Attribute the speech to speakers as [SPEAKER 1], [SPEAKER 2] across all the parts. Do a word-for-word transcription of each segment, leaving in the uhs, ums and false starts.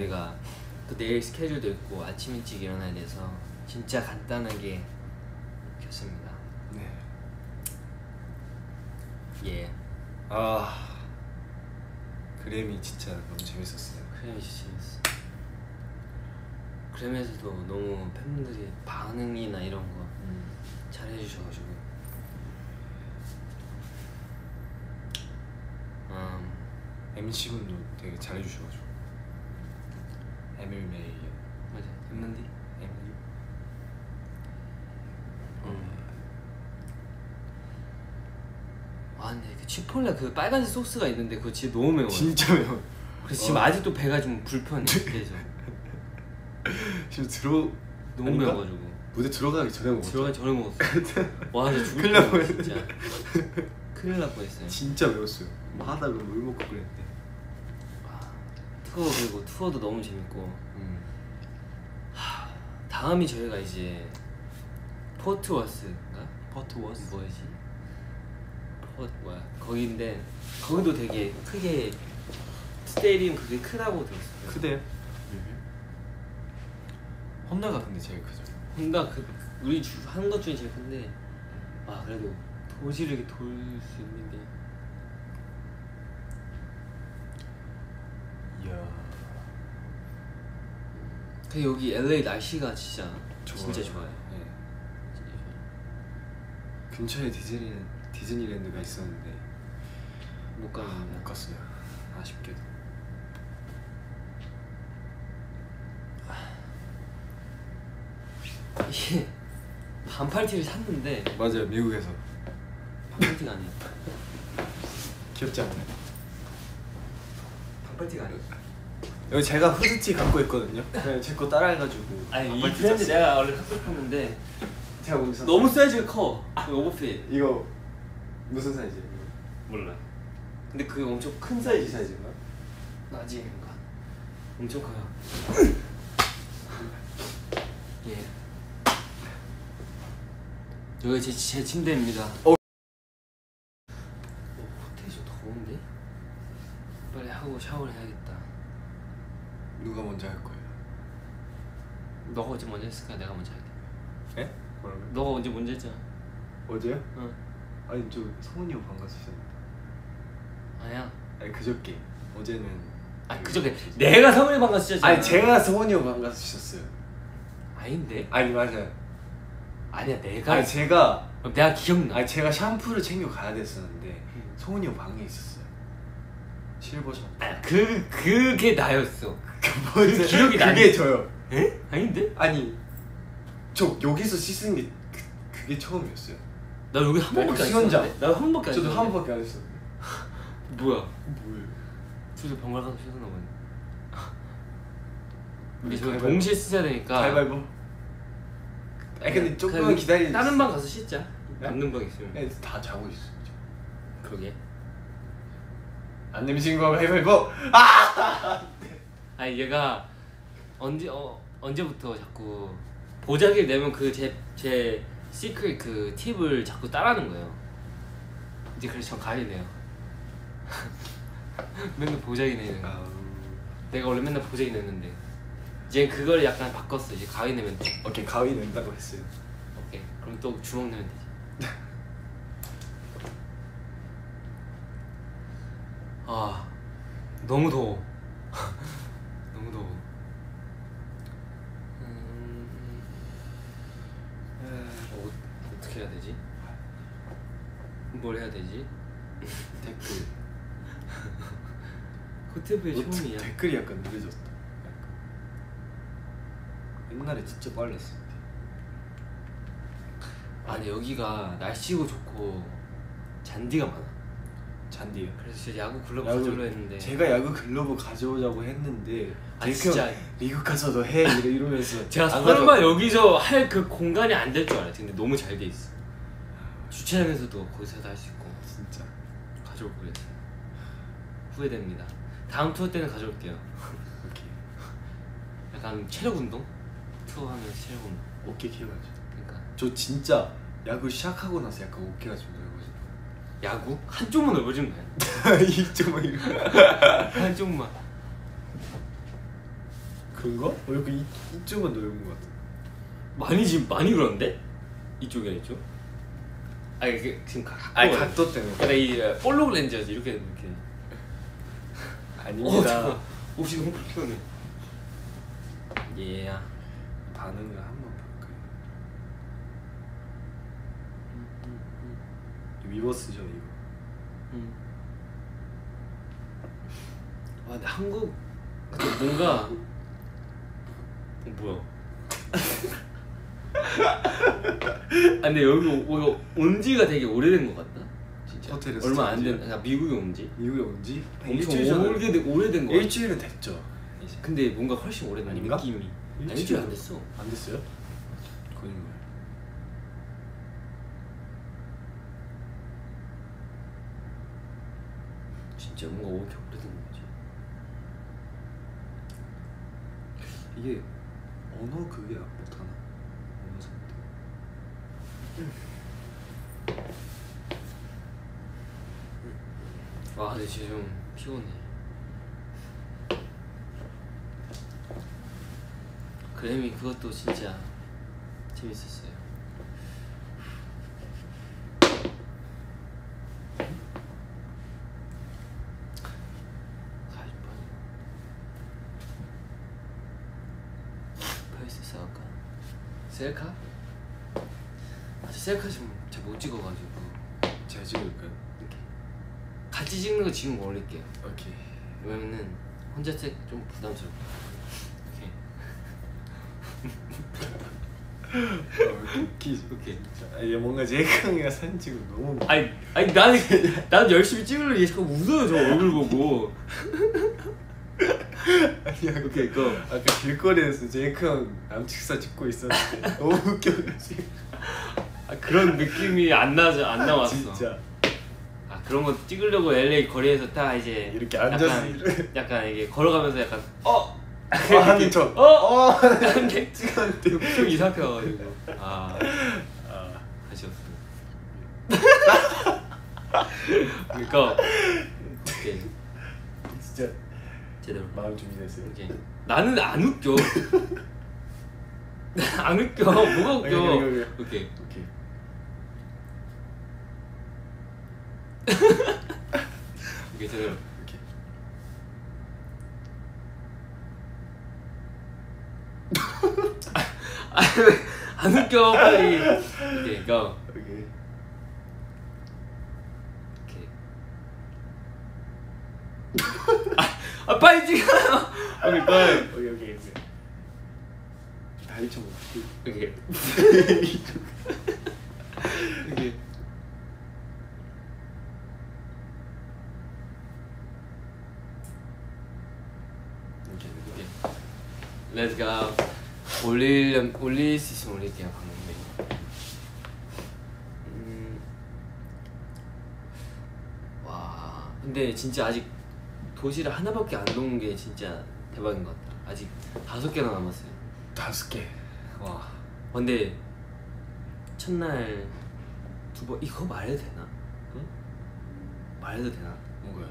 [SPEAKER 1] 저희가 또 내일 스케줄도 있고 아침 일찍 일어나야 돼서 진짜 간단하게 켰습니다.
[SPEAKER 2] 네.
[SPEAKER 1] 예.
[SPEAKER 2] 아 그램이 진짜 너무 재밌었어요.
[SPEAKER 1] 그램이 진짜 재밌어. 그램에서도 너무 팬분들이 반응이나 이런 거 음. 잘 해주셔가지고 음.
[SPEAKER 2] 엠씨분도 되게 잘해주셔가지고 에밀 메이
[SPEAKER 1] 맞아. 엠런디?
[SPEAKER 2] 에밀리
[SPEAKER 1] 음. 아 근데 그 치폴레 그 빨간색 소스가 있는데 그거 진짜 너무 매워요.
[SPEAKER 2] 진짜 매워.
[SPEAKER 1] 그래서 지금
[SPEAKER 2] 어.
[SPEAKER 1] 아직도 배가 좀 불편해. 그래서
[SPEAKER 2] 지금 들어
[SPEAKER 1] 너무
[SPEAKER 2] 아닌가?
[SPEAKER 1] 매워가지고
[SPEAKER 2] 무대 들어가기 전에 먹었죠.
[SPEAKER 1] 들어가기 전에 먹었어. 와 진짜 죽을
[SPEAKER 2] 큰일 날
[SPEAKER 1] 뻔했어 진짜. 큰일 날 뻔했어요.
[SPEAKER 2] 진짜 매웠어요. 하다가 물 먹고 그랬는데.
[SPEAKER 1] 아, 투어 그리고 투어도 너무 재밌고.
[SPEAKER 2] 음.
[SPEAKER 1] 하, 다음이 저희가 이제 포트워스인가?
[SPEAKER 2] 포트워스
[SPEAKER 1] 뭐지? 포 뭐야? 거기인데 거기도 되게 크게 스테디움 그게 크다고 들었어요.
[SPEAKER 2] 크대요? 혼나가 근데 제일 크죠.
[SPEAKER 1] 혼다 그 우리 한 것 중에 제일 큰데 아 그래도 도시를 이렇게 돌 수 있는 게
[SPEAKER 2] 이야.
[SPEAKER 1] 그 여기 엘에이 날씨가 진짜
[SPEAKER 2] 좋아요.
[SPEAKER 1] 진짜 좋아요.
[SPEAKER 2] 네.
[SPEAKER 1] 진짜 좋아요.
[SPEAKER 2] 근처에 디즈니 디즈니랜드가 있었는데
[SPEAKER 1] 못
[SPEAKER 2] 아,
[SPEAKER 1] 가는데
[SPEAKER 2] 못 갔어요. 아쉽게도.
[SPEAKER 1] 이게 반팔티를 샀는데
[SPEAKER 2] 맞아요, 미국에서.
[SPEAKER 1] 반팔티가 아니야.
[SPEAKER 2] 귀엽지 않나요?
[SPEAKER 1] 반팔티가 아니야.
[SPEAKER 2] 여기 제가 후드티 갖고 있거든요. 네, 제 거 따라해가지고.
[SPEAKER 1] 아니 이 브랜드 내가 원래 갖고 싶었는데
[SPEAKER 2] 제가 오늘 샀어요.
[SPEAKER 1] 너무 사이즈가 커. 그 오버핏.
[SPEAKER 2] 이거 무슨 사이즈예요?
[SPEAKER 1] 몰라. 근데 그게 엄청 큰 사이즈.
[SPEAKER 2] 사이즈인가?
[SPEAKER 1] 나지인가? 엄청 커요. 예. 여기 제, 제 침대입니다.
[SPEAKER 2] 어.
[SPEAKER 1] 어, 호텔이 좀 더운데? 빨리 하고 샤워를 해야겠다.
[SPEAKER 2] 누가 먼저 할 거예요?
[SPEAKER 1] 너가 어제 먼저 했을까? 내가 먼저 할게.
[SPEAKER 2] 에? 뭐라고요?
[SPEAKER 1] 너가 언제 먼저 했잖아.
[SPEAKER 2] 어제요?
[SPEAKER 1] 응.
[SPEAKER 2] 아니 저 성훈이 형 반갑으셨는데.
[SPEAKER 1] 아니야.
[SPEAKER 2] 아니 그저께. 어제는.
[SPEAKER 1] 아 그저께 내가 성훈이 반갑었잖아.
[SPEAKER 2] 아니 제가 성훈이 형 반갑으셨어요.
[SPEAKER 1] 아닌데?
[SPEAKER 2] 아니 맞아요.
[SPEAKER 1] 아니야 내가.
[SPEAKER 2] 아니 제가.
[SPEAKER 1] 그럼 내가 기억나.
[SPEAKER 2] 아니 제가 샴푸를 챙겨 가야 됐었는데
[SPEAKER 1] 응.
[SPEAKER 2] 성훈이 형 방에 있었어요. 실버 샴푸.
[SPEAKER 1] 아, 그 그게 나였어.
[SPEAKER 2] 그
[SPEAKER 1] 기억이 나네.
[SPEAKER 2] 그게 저요.
[SPEAKER 1] 에? 아닌데?
[SPEAKER 2] 아니 저 여기서 씻은 게 그, 그게 처음이었어요.
[SPEAKER 1] 나 여기 한 번밖에 안
[SPEAKER 2] 수영장.
[SPEAKER 1] 했었는데? 나한 번밖에 안
[SPEAKER 2] 저도
[SPEAKER 1] 했었는데?
[SPEAKER 2] 한 번밖에 안 했었는데.
[SPEAKER 1] 뭐야?
[SPEAKER 2] 뭐예요?
[SPEAKER 1] 둘이 번갈아 가서 씻었나 보네. 우리 저
[SPEAKER 2] 가위바위보.
[SPEAKER 1] 동시에 씻어야 되니까.
[SPEAKER 2] 가위바위보. 아니 근데 조금만 기다리지.
[SPEAKER 1] 다른 방 가서 씻자.
[SPEAKER 2] 네?
[SPEAKER 1] 남는 방 있으면.
[SPEAKER 2] 네, 다 자고 있어.
[SPEAKER 1] 그러게.
[SPEAKER 2] 안 내미신 거 가위바위보. 아!
[SPEAKER 1] 아니 얘가 언제 어 언제부터 자꾸 보자기를 내면 그 제 제 시크릿 그 팁을 자꾸 따라하는 거예요. 이제 그래서 전 가리네요. 맨날 보자기 내는 거.
[SPEAKER 2] 아우.
[SPEAKER 1] 내가 원래 맨날 보자기 냈는데 이제 그걸 약간 바꿨어. 이제 가위 내면 돼.
[SPEAKER 2] 오케이 가위 낸다고 했어요.
[SPEAKER 1] 오케이. 그럼 또 주먹 내면 되지. 아 너무 더워. 너무 더워. 음... 어, 어떻게 해야 되지? 뭘 해야 되지?
[SPEAKER 2] 댓글.
[SPEAKER 1] 호텔부의
[SPEAKER 2] 어,
[SPEAKER 1] 처음이야.
[SPEAKER 2] 댓글이 약간 느려졌다. 약간. 옛날에 진짜 빨랐을 때.
[SPEAKER 1] 아 근데 여기가 날씨고 좋고 잔디가 많아.
[SPEAKER 2] 잔디요.
[SPEAKER 1] 그래서 진짜 야구 글러브
[SPEAKER 2] 야구-
[SPEAKER 1] 가져오려 했는데
[SPEAKER 2] 제가 야구 글러브 가져오자고 했는데
[SPEAKER 1] 아,
[SPEAKER 2] 데이크
[SPEAKER 1] 진짜.
[SPEAKER 2] 형 미국 가서도 해 이러- 이러면서
[SPEAKER 1] 제가
[SPEAKER 2] 안
[SPEAKER 1] 설마
[SPEAKER 2] 가져왔-
[SPEAKER 1] 여기서 할 그 공간이 안 될 줄 알았지. 근데 너무 잘 돼 있어. 주차장에서도 거기서도 할 수 있고.
[SPEAKER 2] 진짜
[SPEAKER 1] 가져올 걸 그랬어요. 후회됩니다. 다음 투어 때는 가져올게요.
[SPEAKER 2] 오케이
[SPEAKER 1] 약간 체력 운동? 투어 하면 체력 운동.
[SPEAKER 2] 어깨 키워가지고.
[SPEAKER 1] 그러니까
[SPEAKER 2] 저 진짜 야구 시작하고 나서 약간 어깨가 좀 넓어져.
[SPEAKER 1] 야구? 한쪽만 넓어지면 돼.
[SPEAKER 2] 이쪽만 이렇게.
[SPEAKER 1] 한쪽만.
[SPEAKER 2] 그런가? 어, 여기 이, 이쪽은 넓은 것 같아.
[SPEAKER 1] 많이 지금 많이 그런데? 이쪽이랑 이쪽? 아 이게 지금 각
[SPEAKER 2] 아니 각도 때문에.
[SPEAKER 1] 근데 이 볼록 렌즈여서 이렇게 이렇게.
[SPEAKER 2] 아닙니다.
[SPEAKER 1] 어, 옷이 너무 불편해. 예. Yeah.
[SPEAKER 2] 반응을 한번 볼까요? 위버스죠 이거.
[SPEAKER 1] 음. 아 근데 한국 근데 뭔가 어, 뭐야? 아 근데 여기 오, 온 지가 되게 오래된 것 같다. 진짜.
[SPEAKER 2] 호텔에서
[SPEAKER 1] 얼마 안
[SPEAKER 2] 자지?
[SPEAKER 1] 된. 그러니까 미국에 온 지.
[SPEAKER 2] 미국에 온 지
[SPEAKER 1] 엄청 오래된 오래된 거. 같아.
[SPEAKER 2] 일주일은 됐죠. 이제.
[SPEAKER 1] 근데 뭔가 훨씬 오래된
[SPEAKER 2] 아닌가?
[SPEAKER 1] 느낌이.
[SPEAKER 2] 일주일?
[SPEAKER 1] 아니, 일주일 안 됐어.
[SPEAKER 2] 안 됐어요? 거짓말.
[SPEAKER 1] 진짜 뭔가 왜 이렇게 오래된 거지?
[SPEAKER 2] 이게 언어 그게 못하나? 언어 상태.
[SPEAKER 1] 아 근데 진짜 좀 피곤해. 그래미 그것도 진짜 재밌었어요. 사십 분 페이스 셀카? 셀카? 아저 셀카 지금 잘 못 찍어가지고
[SPEAKER 2] 제가 찍을까요?
[SPEAKER 1] 이렇게 같이 찍는 거 지금 올릴게요.
[SPEAKER 2] 오케이.
[SPEAKER 1] 왜냐면은 혼자 찍 좀 부담스럽고.
[SPEAKER 2] 어, 웃기지.
[SPEAKER 1] 오케이.
[SPEAKER 2] 아니 뭔가 제이크가 사진 찍으면 너무.
[SPEAKER 1] 아니 아니 나는 나는 열심히 찍으려고 자꾸 웃어요 저 얼굴 보고.
[SPEAKER 2] 아니야.
[SPEAKER 1] 오케이 고.
[SPEAKER 2] 아까 길거리에서 제이크 형 남친사 찍고 있었는데 너무 웃겨가지고.
[SPEAKER 1] 아, 그런 느낌이 안 나죠 안 나왔어.
[SPEAKER 2] 진짜.
[SPEAKER 1] 아 그런 거 찍으려고 엘에이 거리에서 딱 이제
[SPEAKER 2] 이렇게 앉아서
[SPEAKER 1] 약간,
[SPEAKER 2] 이렇게.
[SPEAKER 1] 약간 이게 걸어가면서 약간 어
[SPEAKER 2] 어, 하는 척.
[SPEAKER 1] 어
[SPEAKER 2] 어.
[SPEAKER 1] 하는데
[SPEAKER 2] 찍었는데
[SPEAKER 1] 좀 이상해가지고 아
[SPEAKER 2] 아.
[SPEAKER 1] 아쉬웠어. 그러니까 오케이
[SPEAKER 2] 진짜
[SPEAKER 1] 제대로
[SPEAKER 2] 마음 준비됐어요.
[SPEAKER 1] 오케이 나는 안 웃겨. 안 웃겨. 뭐가 웃겨?
[SPEAKER 2] 오케이, 오케이, 오케이.
[SPEAKER 1] 오케이.
[SPEAKER 2] 오케이.
[SPEAKER 1] 오케이 제대로.
[SPEAKER 2] 오케이.
[SPEAKER 1] 안 웃겨 빨리. 오케이 고.
[SPEAKER 2] 오케이.
[SPEAKER 1] 오케이. 아, 아 빨리 찍어요. 오케이 빨리.
[SPEAKER 2] 오케이 오케이 오케이. 다리 좀
[SPEAKER 1] 오케이. 오케이. 오케이. Let's go. 올릴 올릴 수 있으면 올릴게요 방금. 음. 와. 근데 진짜 아직 도시를 하나밖에 안 놓은 게 진짜 대박인 것 같다. 아직 다섯 개나 남았어요.
[SPEAKER 2] 다섯 개.
[SPEAKER 1] 와. 근데 첫날 두 번 이거 말해도 되나?
[SPEAKER 2] 응?
[SPEAKER 1] 말해도 되나?
[SPEAKER 2] 뭔가요?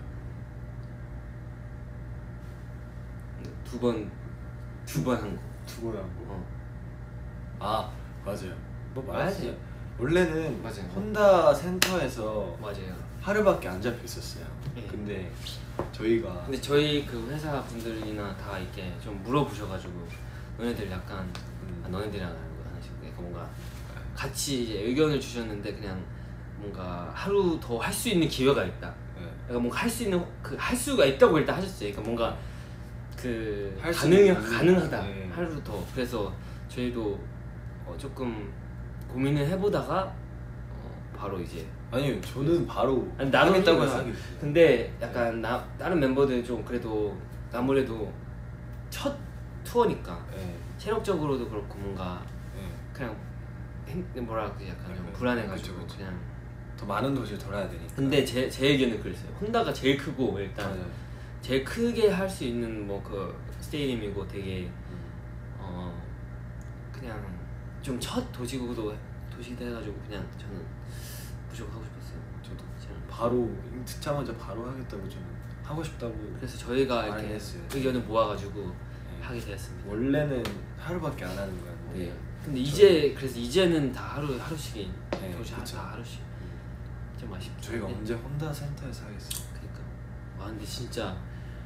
[SPEAKER 1] 두 번 두 번 한 거.
[SPEAKER 2] 두 번 한 거.
[SPEAKER 1] 어.
[SPEAKER 2] 아 맞아요. 뭐
[SPEAKER 1] 맞아요.
[SPEAKER 2] 원래는
[SPEAKER 1] 맞아요.
[SPEAKER 2] 혼다 센터에서
[SPEAKER 1] 맞아요.
[SPEAKER 2] 하루밖에 안 잡혀 있었어요.
[SPEAKER 1] 네.
[SPEAKER 2] 근데 저희가
[SPEAKER 1] 근데 저희 그 회사 분들이나 다 이렇게 좀 물어보셔가지고 너네들 약간
[SPEAKER 2] 음.
[SPEAKER 1] 아, 너네들이랑 알고 하나씩 약간 뭔가 같이 이제 의견을 주셨는데 그냥 뭔가 하루 더 할 수 있는 기회가 있다.
[SPEAKER 2] 네.
[SPEAKER 1] 그러니까 뭔가 할 수 있는 그 할 수가 있다고 일단 하셨어요. 그러니까 뭔가 그
[SPEAKER 2] 할수
[SPEAKER 1] 가능
[SPEAKER 2] 있는-
[SPEAKER 1] 가능하다.
[SPEAKER 2] 네.
[SPEAKER 1] 하루 더. 그래서 저희도 어, 조금 고민을 해보다가 어, 바로 이제
[SPEAKER 2] 아니요 저는 바로
[SPEAKER 1] 아니, 나도
[SPEAKER 2] 하겠다고
[SPEAKER 1] 하겠어요.
[SPEAKER 2] 해서
[SPEAKER 1] 근데 약간 나 다른 멤버들은 좀 그래도 아무래도 첫 투어니까
[SPEAKER 2] 네.
[SPEAKER 1] 체력적으로도 그렇고 뭔가
[SPEAKER 2] 네.
[SPEAKER 1] 그냥 힘 뭐라 그러지 약간 좀
[SPEAKER 2] 네.
[SPEAKER 1] 불안해가지고
[SPEAKER 2] 그쵸, 그쵸.
[SPEAKER 1] 그냥.
[SPEAKER 2] 더 많은 도시를 돌아야 되니까.
[SPEAKER 1] 근데 제 제 의견은 그랬어요. 혼다가 제일 크고 일단
[SPEAKER 2] 맞아요.
[SPEAKER 1] 제일 크게 할 수 있는 뭐 그 스테디움이고 되게
[SPEAKER 2] 음.
[SPEAKER 1] 어 그냥 좀 첫 도시구도 도시기도 해가지고 그냥 저는 무조건 하고 싶었어요.
[SPEAKER 2] 저도
[SPEAKER 1] 저는.
[SPEAKER 2] 바로 듣자마자 바로 하겠다고 저는 하고 싶다고.
[SPEAKER 1] 그래서 저희가
[SPEAKER 2] 많이
[SPEAKER 1] 이렇게
[SPEAKER 2] 했어요.
[SPEAKER 1] 의견을 모아가지고
[SPEAKER 2] 네.
[SPEAKER 1] 하게 되었습니다.
[SPEAKER 2] 원래는 하루밖에 안 하는 거였는데.
[SPEAKER 1] 네. 근데 이제 그래서 이제는 다 하루 하루씩
[SPEAKER 2] 네,
[SPEAKER 1] 도시
[SPEAKER 2] 그쵸.
[SPEAKER 1] 다 하루씩 좀 아쉽죠.
[SPEAKER 2] 저희가 언제 혼다 센터에서 하겠어요?
[SPEAKER 1] 그러니까 아 근데 진짜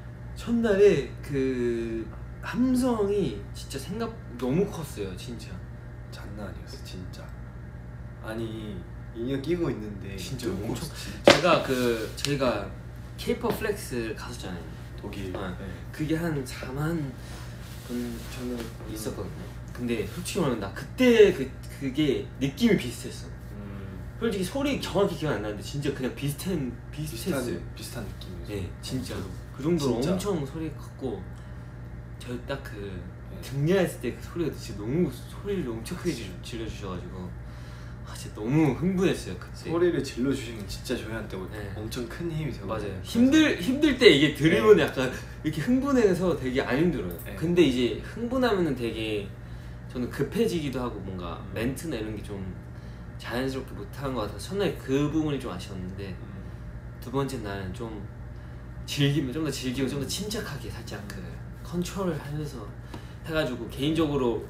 [SPEAKER 1] 첫날에 그 함성이 진짜 생각 너무 컸어요 진짜.
[SPEAKER 2] 장난 아니었어 진짜. 아니 인형 끼고 있는데
[SPEAKER 1] 진짜
[SPEAKER 2] 좀
[SPEAKER 1] 엄청-
[SPEAKER 2] 진짜
[SPEAKER 1] 제가 그 저희가 케이팝 플렉스 갔었잖아요.
[SPEAKER 2] 독일.
[SPEAKER 1] 아,
[SPEAKER 2] 네.
[SPEAKER 1] 그게 한 사만 분 정도 있었거든요. 근데 솔직히 말하면 나 그때 그 그게 느낌이 비슷했어.
[SPEAKER 2] 음,
[SPEAKER 1] 솔직히 소리 정확히 기억 안 나는데 진짜 그냥 비슷한 비슷했어요.
[SPEAKER 2] 비슷한 비슷한 느낌이었어.
[SPEAKER 1] 네, 진짜로 그 정도로
[SPEAKER 2] 진짜.
[SPEAKER 1] 엄청 소리 컸고 저 딱 그
[SPEAKER 2] 네.
[SPEAKER 1] 등려했을 때 그 소리가 진짜 너무 소리를 엄청 크게 질- 질러주셔가지고 아 진짜 너무 흥분했어요 그때.
[SPEAKER 2] 소리를 질러 주시는 진짜 저희한테
[SPEAKER 1] 네.
[SPEAKER 2] 엄청 큰 힘이 되고.
[SPEAKER 1] 맞아요. 힘들 힘들 때 이게 들으면 약간 이렇게 흥분해서 되게 안 힘들어요.
[SPEAKER 2] 네.
[SPEAKER 1] 근데 이제 흥분하면은 되게 저는 급해지기도 하고 뭔가
[SPEAKER 2] 음.
[SPEAKER 1] 멘트나 이런 게 좀 자연스럽게 못한 것 같아서 첫날에 그 부분이 좀 아쉬웠는데
[SPEAKER 2] 음,
[SPEAKER 1] 두 번째 날은 좀 즐기면 좀 더 즐기고 좀 더 침착하게 살짝 그 컨트롤을 하면서 해가지고 개인적으로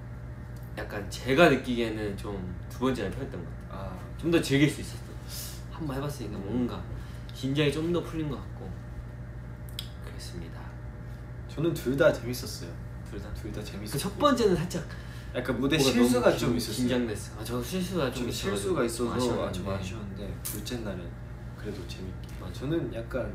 [SPEAKER 1] 약간 제가 느끼기에는 좀 두 번째 날 편했던 것 같아요.
[SPEAKER 2] 아
[SPEAKER 1] 좀 더 즐길 수 있었어. 한번 해봤으니까 뭔가 긴장이 좀 더 풀린 것 같고 그랬습니다.
[SPEAKER 2] 저는 둘 다 재밌었어요.
[SPEAKER 1] 둘 다.
[SPEAKER 2] 둘 다 재밌었고.
[SPEAKER 1] 그 첫 번째는 살짝
[SPEAKER 2] 약간 무대
[SPEAKER 1] 뭐가
[SPEAKER 2] 실수가
[SPEAKER 1] 너무
[SPEAKER 2] 좀
[SPEAKER 1] 긴-
[SPEAKER 2] 있었어요.
[SPEAKER 1] 긴장됐어. 아, 저 실수가 좀
[SPEAKER 2] 좀
[SPEAKER 1] 있어가지고
[SPEAKER 2] 실수가
[SPEAKER 1] 좀
[SPEAKER 2] 있어서 아, 좀
[SPEAKER 1] 아쉬웠는데.
[SPEAKER 2] 아쉬웠는데 둘째 날은 그래도 재밌게.
[SPEAKER 1] 맞아.
[SPEAKER 2] 저는 약간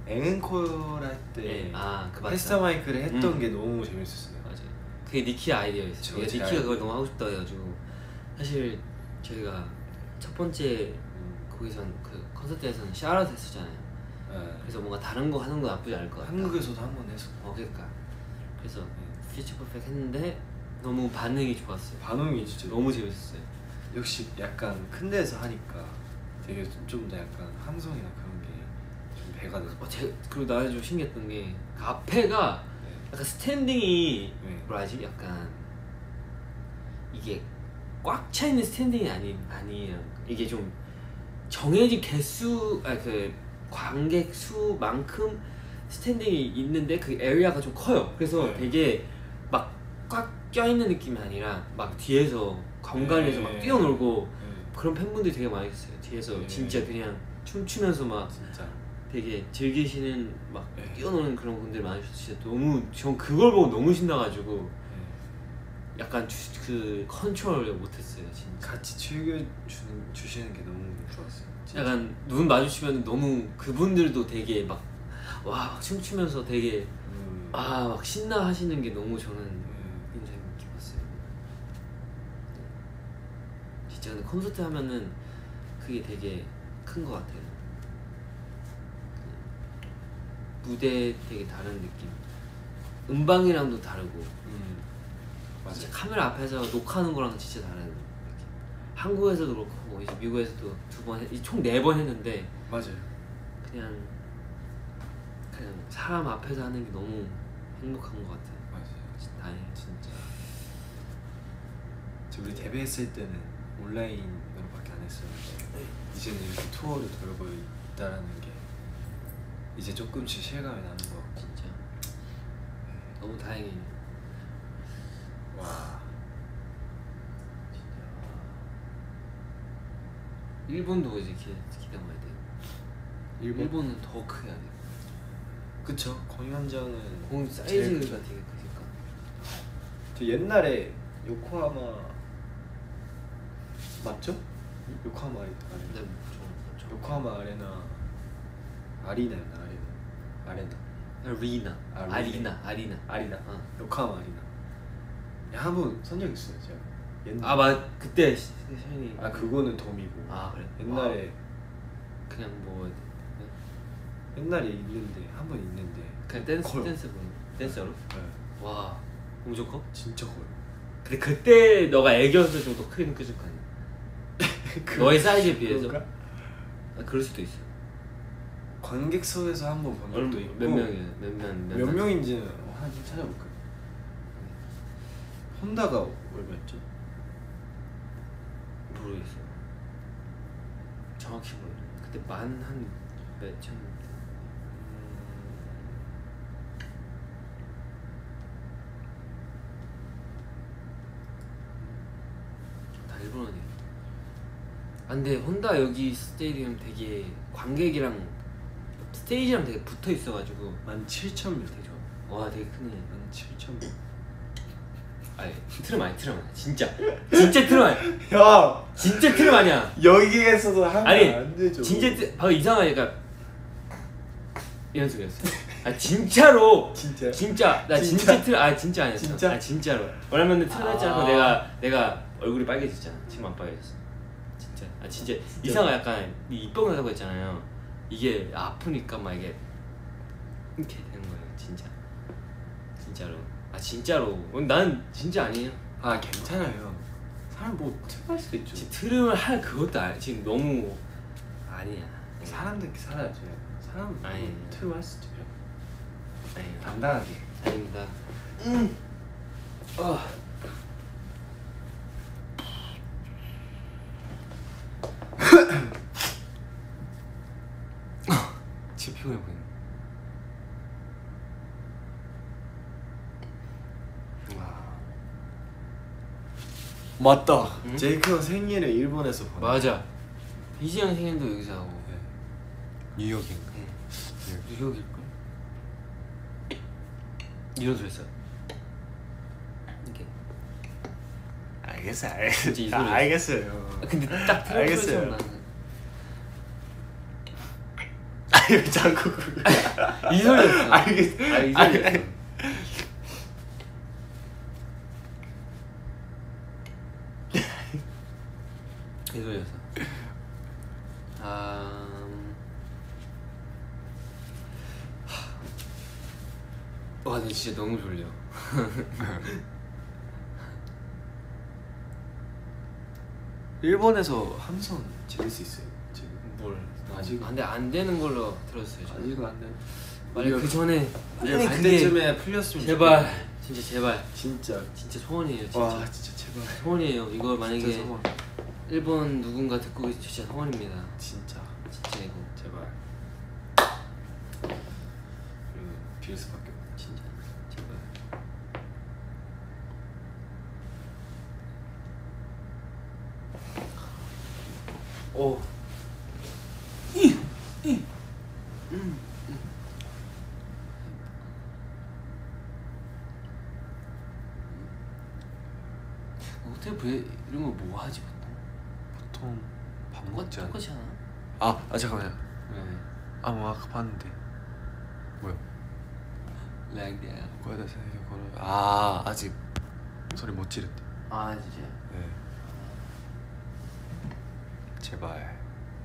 [SPEAKER 2] 앵콜 할때
[SPEAKER 1] 네. 아, 그 맞다.
[SPEAKER 2] 패스터 마이크를 했던
[SPEAKER 1] 음.
[SPEAKER 2] 게 너무 재밌었어요.
[SPEAKER 1] 맞아요. 그게 니키의 아이디어였어요.
[SPEAKER 2] 저-
[SPEAKER 1] 그러니까
[SPEAKER 2] 제
[SPEAKER 1] 니키가
[SPEAKER 2] 아이디어.
[SPEAKER 1] 그걸 너무 하고 싶다 해가지고 사실 저희가 첫 번째
[SPEAKER 2] 음.
[SPEAKER 1] 거기선 그 콘서트에서는 샤라웃 했었잖아요.
[SPEAKER 2] 네.
[SPEAKER 1] 그래서 뭔가 다른 거 하는 거 나쁘지 않을 것 같다.
[SPEAKER 2] 한국에서도 한 번 했어.
[SPEAKER 1] 어 그러니까 그래서 퓨처 퍼펙트 했는데 너무 반응이 좋았어요.
[SPEAKER 2] 반응이 진짜
[SPEAKER 1] 너무 재밌었어요.
[SPEAKER 2] 역시 약간 큰 데서 하니까 되게 좀 더 약간 함성이나 그런 게 좀 배가 돼서.
[SPEAKER 1] 어, 제, 그리고 나는 좀 신기했던 게 그 앞에가
[SPEAKER 2] 네.
[SPEAKER 1] 약간 스탠딩이
[SPEAKER 2] 네.
[SPEAKER 1] 뭐라 하지? 약간 이게 꽉 차 있는 스탠딩이 아니 아니에요. 이게 좀 정해진 개수 아그 관객 수만큼 스탠딩이 있는데 그 에리아가 좀 커요. 그래서
[SPEAKER 2] 네.
[SPEAKER 1] 되게 막 꽉 껴있는 느낌이 아니라 막 뒤에서 공간에서 막
[SPEAKER 2] 네.
[SPEAKER 1] 뛰어놀고
[SPEAKER 2] 네.
[SPEAKER 1] 그런 팬분들이 되게 많이 있어요. 뒤에서
[SPEAKER 2] 네.
[SPEAKER 1] 진짜 그냥 춤추면서 막
[SPEAKER 2] 진짜.
[SPEAKER 1] 되게 즐기시는 막
[SPEAKER 2] 네.
[SPEAKER 1] 뛰어노는 그런 분들 많으셔서 진짜 너무 전 그걸 보고 너무 신나가지고
[SPEAKER 2] 네.
[SPEAKER 1] 약간 주, 그 컨트롤을 못했어요 진짜.
[SPEAKER 2] 같이 즐겨주는 주시는 게 너무 좋았어요. 진짜.
[SPEAKER 1] 약간 눈 마주치면 너무 그분들도 되게 막 와 막 춤추면서 되게
[SPEAKER 2] 음.
[SPEAKER 1] 아 막 신나 하시는 게 너무 저는
[SPEAKER 2] 네.
[SPEAKER 1] 굉장히 기뻤어요. 진짜 근데 콘서트 하면은 그게 되게 큰 것 같아요. 무대 되게 다른 느낌. 음방이랑도 다르고
[SPEAKER 2] 음. 맞아요.
[SPEAKER 1] 진짜 카메라 앞에서 녹화하는 거랑 진짜 다른 느낌. 한국에서도 그렇고 뭐 이제 미국에서도 두 번, 총 네 번 했는데
[SPEAKER 2] 맞아요.
[SPEAKER 1] 그냥 그냥 사람 앞에서 하는 게 너무 행복한 것 같아요.
[SPEAKER 2] 맞아요.
[SPEAKER 1] 진짜 다행히
[SPEAKER 2] 진짜. 저 우리 데뷔했을 때는 온라인으로밖에 안 했었는데 이제는 이렇게 투어를 돌고 있다라는 게 이제 조금씩 실감이 나는 것 같고.
[SPEAKER 1] 진짜 너무 다행이에요.
[SPEAKER 2] 와.
[SPEAKER 1] 일본도 이제 기, 기대해야 돼요.
[SPEAKER 2] 일본?
[SPEAKER 1] 일본은 더 크게 해야 돼요.
[SPEAKER 2] 그쵸. 공연장은
[SPEAKER 1] 공
[SPEAKER 2] 제일
[SPEAKER 1] 사이즈가
[SPEAKER 2] 크죠.
[SPEAKER 1] 되게 크니까.
[SPEAKER 2] 저 옛날에 요코하마 맞죠? 요코하마 아리- 아레나.
[SPEAKER 1] 근데 저, 저
[SPEAKER 2] 요코하마 아레나 아리나였나 아레나 아레나
[SPEAKER 1] 아리나
[SPEAKER 2] 아,
[SPEAKER 1] 아리나 아리나
[SPEAKER 2] 아리나
[SPEAKER 1] 어.
[SPEAKER 2] 요코하마 아리나. 야, 한번 선 적 있어요 제가. 옛날.
[SPEAKER 1] 아 맞 그때 션이
[SPEAKER 2] 아 그거는 덤이고.
[SPEAKER 1] 아 그래
[SPEAKER 2] 옛날에
[SPEAKER 1] 와, 그냥 뭐
[SPEAKER 2] 옛날에 있는데 한 번 있는데
[SPEAKER 1] 그냥 댄스
[SPEAKER 2] 커요.
[SPEAKER 1] 댄스 분 댄서로
[SPEAKER 2] 네.
[SPEAKER 1] 와 엄청 커?
[SPEAKER 2] 진짜 커요.
[SPEAKER 1] 근데 그때 너가 애기였을 정도 크게 느껴질 거 아니야? 너의 사이즈에 비해서
[SPEAKER 2] 그런가?
[SPEAKER 1] 아, 그럴 수도 있어.
[SPEAKER 2] 관객석에서 한 번 본 적도 있고.
[SPEAKER 1] 몇 명이에요? 몇명
[SPEAKER 2] 몇, 몇 명인지는 한번 찾아볼까요? 혼다가 얼마였죠?
[SPEAKER 1] 모르겠어. 정확히 모르. 그때 만 한 몇천. 일본 어디? 아 근데 혼다 여기 스테디움 되게 관객이랑 스테이지랑 되게 붙어 있어가지고
[SPEAKER 2] 만 칠천 명
[SPEAKER 1] 되게 좋아. 와 되게 크네.
[SPEAKER 2] 만 칠천 명.
[SPEAKER 1] 아니 트름 아니 트름 아니야 진짜 진짜 트름 아니야.
[SPEAKER 2] 형
[SPEAKER 1] 진짜 트름 아니야.
[SPEAKER 2] 여기에서도 하면
[SPEAKER 1] 아니
[SPEAKER 2] 안 되죠.
[SPEAKER 1] 진짜 트, 방금 이상하니까 이런 소리였어. 아 진짜로
[SPEAKER 2] 진짜
[SPEAKER 1] 진짜 나 진짜,
[SPEAKER 2] 진짜?
[SPEAKER 1] 트름 아 진짜 아니었어.
[SPEAKER 2] 진짜?
[SPEAKER 1] 아 진짜로. 왜냐면 트름 했지 않고
[SPEAKER 2] 아.
[SPEAKER 1] 내가 내가 얼굴이 빨개졌잖아. 지금 안 빨개졌어. 진짜 아 진짜, 진짜. 이상한 약간 입병 나다고 했잖아요. 이게 아프니까 막 이게 이렇게 되는 거예요. 진짜 진짜로. 아 진짜로. 난 진짜 아니에요.
[SPEAKER 2] 아 괜찮아요. 사람 뭐 트할 수도 있죠.
[SPEAKER 1] 지금 트름을 할 그것도 아니. 지금 너무 아니야.
[SPEAKER 2] 사람들끼리 살아야죠. 사람
[SPEAKER 1] 아니.
[SPEAKER 2] 트할 수도 있죠.
[SPEAKER 1] 아니
[SPEAKER 2] 당당하게.
[SPEAKER 1] 아닙니다. 음. 어. 진짜 피곤해 보이네. 와.
[SPEAKER 2] 맞다.
[SPEAKER 1] 응?
[SPEAKER 2] 제이크 형 생일을 일본에서 보내.
[SPEAKER 1] 맞아. 이지영 생일도 여기서 하고.
[SPEAKER 2] 네. 뉴욕인가?
[SPEAKER 1] 응. 뉴욕일걸? 이런 소리 했어. 이렇게.
[SPEAKER 2] 알겠어요.
[SPEAKER 1] 진짜 이
[SPEAKER 2] 알겠어요.
[SPEAKER 1] 소리.
[SPEAKER 2] 아, 알겠어요.
[SPEAKER 1] 아, 근데 딱 들어본
[SPEAKER 2] 알겠어요.
[SPEAKER 1] 소리처럼 나는.
[SPEAKER 2] 아니 자꾸 그거.
[SPEAKER 1] 이 소리였어.
[SPEAKER 2] 알겠.
[SPEAKER 1] 아, 이 소리였어. 이 소리였어. 아. 음. 와, 근데 진짜 너무 졸려.
[SPEAKER 2] 일본에서 함성 지를 수 있어요 지금?
[SPEAKER 1] 뭘?
[SPEAKER 2] 아직-
[SPEAKER 1] 아, 근데 안 되는 걸로 들었어요. 저는.
[SPEAKER 2] 아직은 안 돼.
[SPEAKER 1] 만약 그 전에
[SPEAKER 2] 빨리
[SPEAKER 1] 만약에
[SPEAKER 2] 그때쯤에 풀렸으면
[SPEAKER 1] 제발
[SPEAKER 2] 좋겠네.
[SPEAKER 1] 진짜 제발
[SPEAKER 2] 진짜.
[SPEAKER 1] 진짜 소원이에요. 진짜
[SPEAKER 2] 와 진짜 제발.
[SPEAKER 1] 소원이에요. 이거 만약에
[SPEAKER 2] 진짜 소원.
[SPEAKER 1] 일본 누군가 듣고 계시 진짜 소원입니다.
[SPEAKER 2] 진짜
[SPEAKER 1] 진짜 이거
[SPEAKER 2] 제발. 그리고 빌 수밖에 없.
[SPEAKER 1] 진짜 제발. 오. 이, 이. 음, 음. 호텔 브레 이런 거 뭐 하지 보통?
[SPEAKER 2] 보통 밥
[SPEAKER 1] 똑같
[SPEAKER 2] 먹지 않아?
[SPEAKER 1] 똑같이 하나?
[SPEAKER 2] 아, 아 잠깐만요.
[SPEAKER 1] 네.
[SPEAKER 2] 아, 뭐 아까 봤는데. 뭐야?
[SPEAKER 1] Like that.
[SPEAKER 2] 거기다 생각해 걸어. 아, 아직 소리 못 지른대.
[SPEAKER 1] 아 진짜.
[SPEAKER 2] 네. 제발.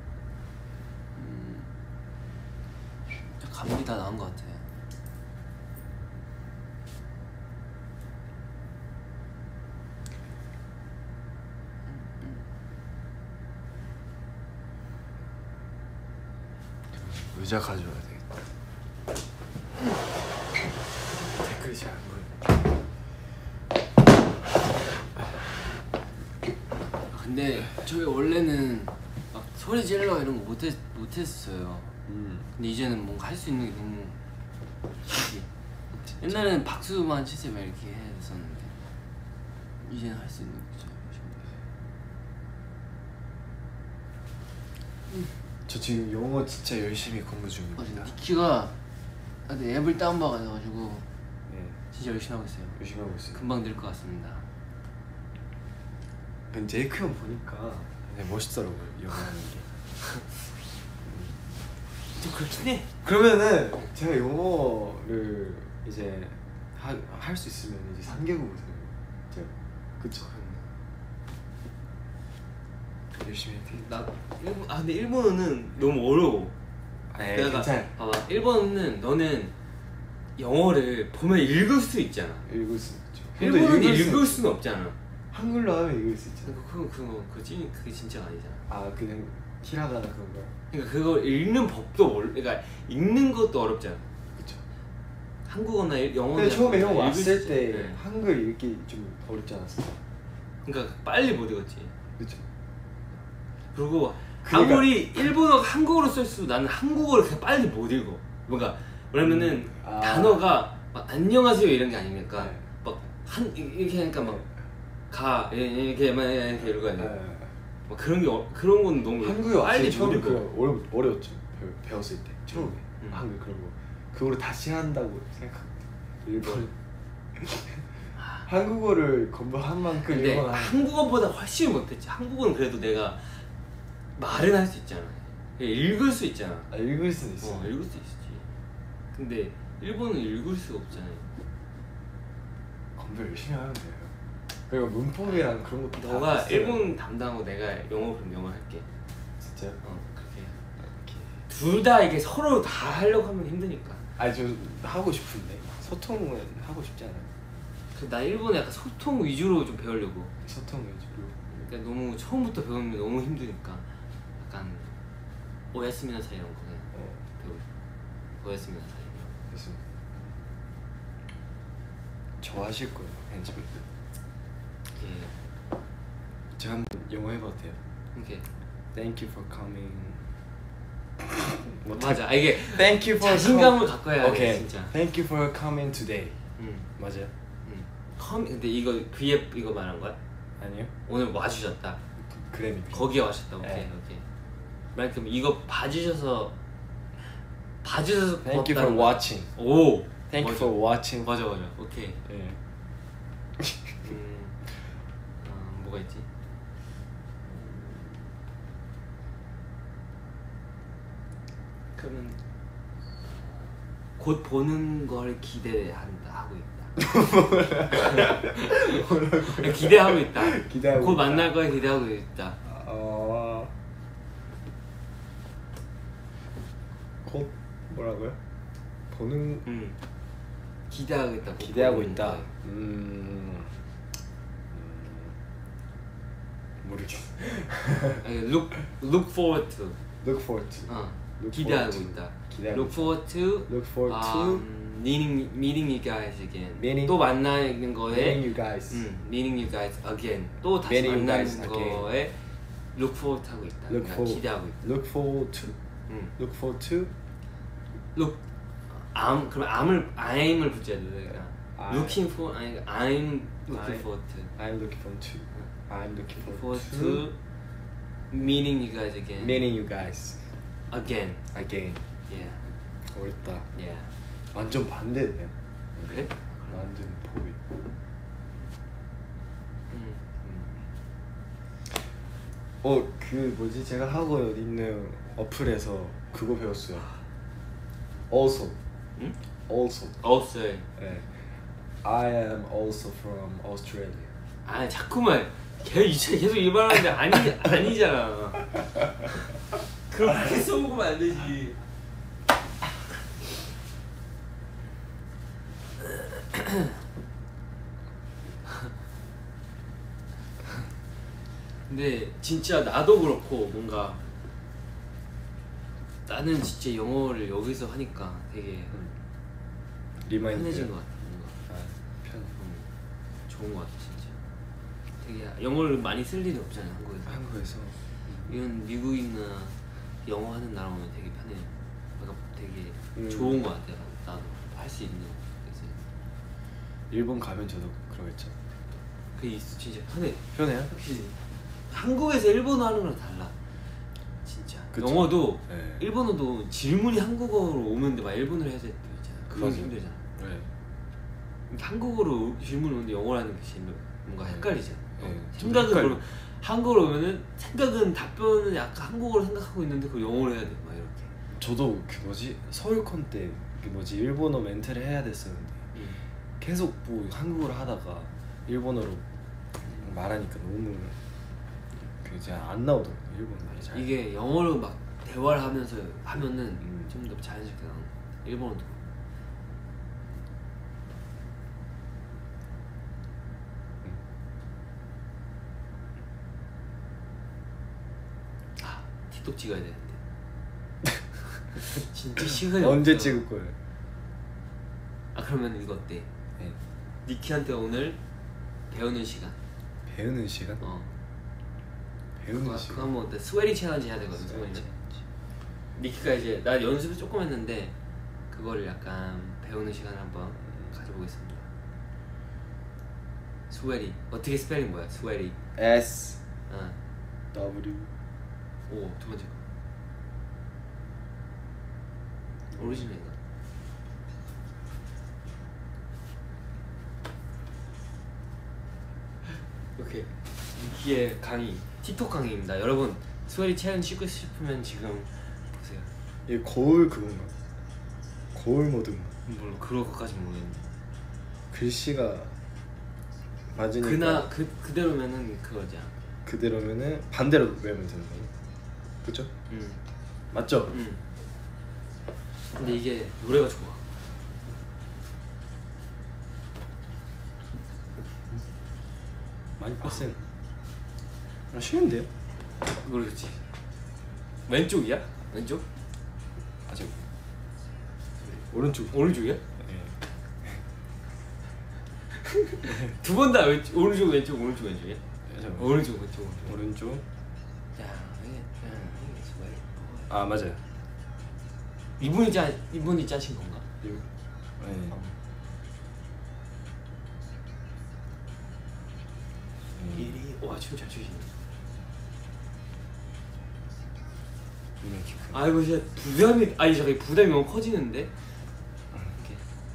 [SPEAKER 1] 음. 감기 다 나은 것 같아.
[SPEAKER 2] 의자 가져와야 되겠다. 댓글이 잘 안 보여.
[SPEAKER 1] 근데 저희 원래는 막 소리 질러 이런 거 못했 못했어요.
[SPEAKER 2] 음.
[SPEAKER 1] 근데 이제는 뭔가 할 수 있는 게 너무 신기해. 옛날에는 박수만 치세요 막 이렇게 했었는데 이제는 할 수 있는 거죠.
[SPEAKER 2] 저 지금 영어 진짜 열심히 공부
[SPEAKER 1] 맞아.
[SPEAKER 2] 중입니다.
[SPEAKER 1] 니키가 근데 앱을 다운받아가지고
[SPEAKER 2] 네,
[SPEAKER 1] 진짜 열심히 하고 있어요.
[SPEAKER 2] 열심히 하고 있어요.
[SPEAKER 1] 금방 늘 것 같습니다.
[SPEAKER 2] 근데 제이크 형 보니까 네, 멋있더라고요 영어하는 게.
[SPEAKER 1] 좀 그렇긴 해.
[SPEAKER 2] 그러면은 제가 영어를 이제 할 수 있으면 이제 삼 개국을 제가 그쵸? 열심히 할게요.
[SPEAKER 1] 나 일본 아 근데 일본어는 너무 어려워.
[SPEAKER 2] 네,
[SPEAKER 1] 내가
[SPEAKER 2] 괜찮아.
[SPEAKER 1] 봐봐 일본어는 너는 영어를 보면 읽을 수 있잖아.
[SPEAKER 2] 읽을 수 있죠.
[SPEAKER 1] 일본어는
[SPEAKER 2] 읽을 수
[SPEAKER 1] 읽을
[SPEAKER 2] 있-
[SPEAKER 1] 수는 없잖아.
[SPEAKER 2] 한글로 하면 읽을 수 있잖아.
[SPEAKER 1] 그거 그거 그지 그게 진짜 아니잖아.
[SPEAKER 2] 아 그냥 히라가나 그런 거야.
[SPEAKER 1] 그러니까 그걸 읽는 법도 몰 그러니까 읽는 것도 어렵잖아.
[SPEAKER 2] 그쵸.
[SPEAKER 1] 한국어나 일- 영어나
[SPEAKER 2] 근데 처음에 형
[SPEAKER 1] 읽을
[SPEAKER 2] 왔을
[SPEAKER 1] 수 있지.
[SPEAKER 2] 때
[SPEAKER 1] 네.
[SPEAKER 2] 한글 읽기 좀 어렵지 않았어요?
[SPEAKER 1] 그러니까 빨리 못 읽었지.
[SPEAKER 2] 그쵸.
[SPEAKER 1] 그리고
[SPEAKER 2] 그러니까-
[SPEAKER 1] 아무리 일본어 한국어로 쓸수록 나는 한국어를 그렇게 빨리 못 읽어. 뭔가 왜냐면은
[SPEAKER 2] 음, 아.
[SPEAKER 1] 단어가 막 안녕하세요 이런 게 아니니까
[SPEAKER 2] 네.
[SPEAKER 1] 막 한 이렇게 하니까 막 가 이렇게 막 이렇게 이러고 가야 돼.
[SPEAKER 2] 네.
[SPEAKER 1] 뭐 그런 게 어, 그런 건 너무
[SPEAKER 2] 한국에 왔을
[SPEAKER 1] 빨리
[SPEAKER 2] 때 처음에
[SPEAKER 1] 느리고.
[SPEAKER 2] 그거 어려, 어려웠죠. 배우, 배웠을 때 처음에
[SPEAKER 1] 음.
[SPEAKER 2] 한국 그런 거 그거를 다시 한다고 생각하고 일본 한국어를 공부한 만큼
[SPEAKER 1] 근데
[SPEAKER 2] 일본어 한-
[SPEAKER 1] 한국어보다 훨씬 못했지. 한국어는 그래도 내가 말은 할 수 있잖아. 읽을 수 있잖아.
[SPEAKER 2] 아, 읽을 수는 있어.
[SPEAKER 1] 어, 읽을 수 있지. 근데 일본은 읽을 수가 없잖아요.
[SPEAKER 2] 공부 열심히 하면 돼요. 그리고 문법이랑 그런 것도 다
[SPEAKER 1] 너가
[SPEAKER 2] 비슷해요.
[SPEAKER 1] 일본 담당하고 내가 영어 그럼 영어 할게.
[SPEAKER 2] 진짜요?
[SPEAKER 1] 어 그렇게.
[SPEAKER 2] 이렇게.
[SPEAKER 1] 둘 다 이게 서로 다 하려고 하면 힘드니까.
[SPEAKER 2] 아니 저 하고 싶은데 소통은 하고 싶지 않아요.
[SPEAKER 1] 그 나 일본에 약간 소통 위주로 좀 배우려고.
[SPEAKER 2] 소통 위주로.
[SPEAKER 1] 그러니까 너무 처음부터 배우면 너무 힘드니까 약간 오야스미나 사이 이런 거 그냥
[SPEAKER 2] 어.
[SPEAKER 1] 배우. 오야스미나 사이.
[SPEAKER 2] 그래서 좋아하실 거예요, 벤치맨.
[SPEAKER 1] 예.
[SPEAKER 2] 제가 한번 영어 해봐도 돼요?
[SPEAKER 1] 이렇게.
[SPEAKER 2] Thank you for coming. 뭐
[SPEAKER 1] 맞아. 아, 이게
[SPEAKER 2] Thank you for
[SPEAKER 1] 자신감을
[SPEAKER 2] com-
[SPEAKER 1] 갖고 해야 돼
[SPEAKER 2] 오케이.
[SPEAKER 1] 진짜.
[SPEAKER 2] Thank you for coming today.
[SPEAKER 1] 응.
[SPEAKER 2] 맞아요?
[SPEAKER 1] 응. 컴 근데 이거 그에 이거 말한 거야?
[SPEAKER 2] 아니요?
[SPEAKER 1] 오늘 와주셨다.
[SPEAKER 2] 그, 그래
[SPEAKER 1] 거기에 와셨다. 오케이
[SPEAKER 2] 네.
[SPEAKER 1] 오케이. 만약 그럼 이거 봐주셔서 봐주셔서
[SPEAKER 2] Thank you
[SPEAKER 1] 고맙다는
[SPEAKER 2] for
[SPEAKER 1] 거야.
[SPEAKER 2] watching.
[SPEAKER 1] 오.
[SPEAKER 2] Thank you
[SPEAKER 1] 맞아.
[SPEAKER 2] for watching.
[SPEAKER 1] 맞아 맞아. 오케이.
[SPEAKER 2] 예.
[SPEAKER 1] 음. 어, 뭐가 있지? 그러면 곧 보는 걸 기대한다 하고 있다. 기대하고 있다.
[SPEAKER 2] 기대하고
[SPEAKER 1] 곧
[SPEAKER 2] 있다.
[SPEAKER 1] 만날 걸 기대하고 있다.
[SPEAKER 2] 어. 곧 뭐라고요? 보는
[SPEAKER 1] 음. 기대하고 있다. 곧
[SPEAKER 2] 기대하고
[SPEAKER 1] 보는
[SPEAKER 2] 있다.
[SPEAKER 1] 걸.
[SPEAKER 2] 음. 음. 모르겠어.
[SPEAKER 1] 아니, look look forward to.
[SPEAKER 2] Look forward to.
[SPEAKER 1] 어.
[SPEAKER 2] Look
[SPEAKER 1] 기대하고
[SPEAKER 2] forward to.
[SPEAKER 1] 있다.
[SPEAKER 2] 기대하고
[SPEAKER 1] Look forward to.
[SPEAKER 2] Look forward to
[SPEAKER 1] um, meeting meeting you guys again.
[SPEAKER 2] Meeting-
[SPEAKER 1] 또 만나는 거에.
[SPEAKER 2] meeting you guys.
[SPEAKER 1] 음, meeting you guys again. 또 다시
[SPEAKER 2] Meeting you
[SPEAKER 1] 만나는
[SPEAKER 2] guys again.
[SPEAKER 1] 거에 look forward 하고 있다.
[SPEAKER 2] Look
[SPEAKER 1] 그러니까
[SPEAKER 2] for-
[SPEAKER 1] 기대하고 있다.
[SPEAKER 2] Look forward to.
[SPEAKER 1] 음.
[SPEAKER 2] Look forward to.
[SPEAKER 1] look I'm 그럼 I'을 I'을 붙여야 돼. 내가.
[SPEAKER 2] I-
[SPEAKER 1] looking for 아니 I'm looking
[SPEAKER 2] I-
[SPEAKER 1] forward to.
[SPEAKER 2] I'm looking forward to. I'm looking
[SPEAKER 1] Looking
[SPEAKER 2] forward
[SPEAKER 1] forward
[SPEAKER 2] to.
[SPEAKER 1] to meeting you guys again.
[SPEAKER 2] Meeting you guys
[SPEAKER 1] again.
[SPEAKER 2] again.
[SPEAKER 1] Yeah.
[SPEAKER 2] 어렵다.
[SPEAKER 1] Yeah.
[SPEAKER 2] 완전 반대네요.
[SPEAKER 1] 그래?
[SPEAKER 2] 완전 보이.
[SPEAKER 1] 음.
[SPEAKER 2] 어, 그 뭐지? 제가 하고 있는 어플에서 그거 배웠어요. Also.
[SPEAKER 1] 응?
[SPEAKER 2] Also.
[SPEAKER 1] Also.
[SPEAKER 2] 네. I am also from Australia.
[SPEAKER 1] 아 자꾸만 걔 이제 계속 이 말하는데 아니 아니잖아. 그렇게 써먹으면 안 되지. 근데 진짜 나도 그렇고 뭔가 나는 진짜 영어를 여기서 하니까 되게
[SPEAKER 2] 리마인드.
[SPEAKER 1] 편해진 것 같아. 뭔가
[SPEAKER 2] 아, 편.
[SPEAKER 1] 음, 좋은 것 같아 진짜. 되게 영어를 많이 쓸 일이 없잖아 한국에서.
[SPEAKER 2] 한국에서.
[SPEAKER 1] 이런 미국이나 영어 하는 나라 오면 되게 편해요. 그러니까 되게
[SPEAKER 2] 음.
[SPEAKER 1] 좋은 것 같아요. 나도 할 수 있는. 그래서
[SPEAKER 2] 일본 가면 저도 그러겠죠.
[SPEAKER 1] 그게 있- 진짜 편해.
[SPEAKER 2] 편해요?
[SPEAKER 1] 확실히 한국에서 일본어 하는 거랑 달라. 진짜.
[SPEAKER 2] 그쵸?
[SPEAKER 1] 영어도
[SPEAKER 2] 네.
[SPEAKER 1] 일본어도 질문이 한국어로 오는데 막 일본어로 해야 될 때 있잖아. 그건
[SPEAKER 2] 맞아요.
[SPEAKER 1] 힘들잖아.
[SPEAKER 2] 네.
[SPEAKER 1] 한국어로 질문 오는데 영어로 하는 게 제일 뭔가
[SPEAKER 2] 네.
[SPEAKER 1] 헷갈리잖아.
[SPEAKER 2] 네, 좀
[SPEAKER 1] 생각은
[SPEAKER 2] 헷갈려.
[SPEAKER 1] 그럼 한국어로 오면은 생각은 답변은 약간 한국어로 생각하고 있는데 그걸 영어로 해야 돼. 막 이렇게.
[SPEAKER 2] 저도 그 뭐지 서울콘 때 그 뭐지 일본어 멘트를 해야 됐었는데
[SPEAKER 1] 음.
[SPEAKER 2] 계속 뭐 한국어로 하다가 일본어로 말하니까 너무 그 이제 안 나오더라고 일본어 말이 잘.
[SPEAKER 1] 이게 영어로 막 대화를 하면서 하면은
[SPEAKER 2] 음.
[SPEAKER 1] 좀 더 자연스럽게 나오는 것 같아. 일본어도. 아 틱톡 찍어야 되는데. 진짜 시간이
[SPEAKER 2] 언제
[SPEAKER 1] 없어.
[SPEAKER 2] 찍을 거예요?
[SPEAKER 1] 아 그러면 이거 어때?
[SPEAKER 2] 네.
[SPEAKER 1] 니키한테 오늘 배우는 시간.
[SPEAKER 2] 배우는 시간?
[SPEAKER 1] 어.
[SPEAKER 2] 배우는
[SPEAKER 1] 그거,
[SPEAKER 2] 시간.
[SPEAKER 1] 그거 한번 어때? 스웨리 챌린지 해야 되거든. 스웨리 챌린지. 니키가 이제 나 연습을 조금 했는데 그거를 약간 배우는 시간을 한번 가져보겠습니다. 스웨리. 어떻게 스펠링 뭐야? 스웨리.
[SPEAKER 2] S
[SPEAKER 1] 어.
[SPEAKER 2] W.
[SPEAKER 1] 오, 두 번째 거. 오리지널인가? 오케이. 이게 강의, 틱톡 강의입니다. 여러분 스웨리 챌린지 찍고 싶으면 지금 보세요.
[SPEAKER 2] 이게 거울 그건가? 거울 모드인가?
[SPEAKER 1] 물론 그럴 것까지 모르겠는데.
[SPEAKER 2] 글씨가 맞으니까
[SPEAKER 1] 그나 그 그대로면은 그거죠.
[SPEAKER 2] 그대로면은 반대로 외우면 되는 거예요. 그죠?
[SPEAKER 1] 응.
[SPEAKER 2] 맞죠?
[SPEAKER 1] 응. 근데 이게 노래가 좋아.
[SPEAKER 2] 많이 빡센. 아, 쉬운데요?
[SPEAKER 1] 모르겠지. 왼쪽이야? 왼쪽?
[SPEAKER 2] 아직 오른쪽.
[SPEAKER 1] 오른쪽이야?
[SPEAKER 2] 네.
[SPEAKER 1] 두 번 다 왼쪽, 오른쪽 왼쪽 오른쪽 왼쪽이야?
[SPEAKER 2] 잠깐만.
[SPEAKER 1] 오른쪽 왼쪽 오른쪽.
[SPEAKER 2] 오른쪽.
[SPEAKER 1] 야, 이게 스웨리.
[SPEAKER 2] 아 맞아요.
[SPEAKER 1] 이분이 짜 이분이 짜신 건가?
[SPEAKER 2] 이- 네.
[SPEAKER 1] 이리 와 춤 잘 추시네.
[SPEAKER 2] 눈에 키 큰.
[SPEAKER 1] 아 이거 진짜 부담이 아니 저기 부담이 너무 커지는데. 이렇게.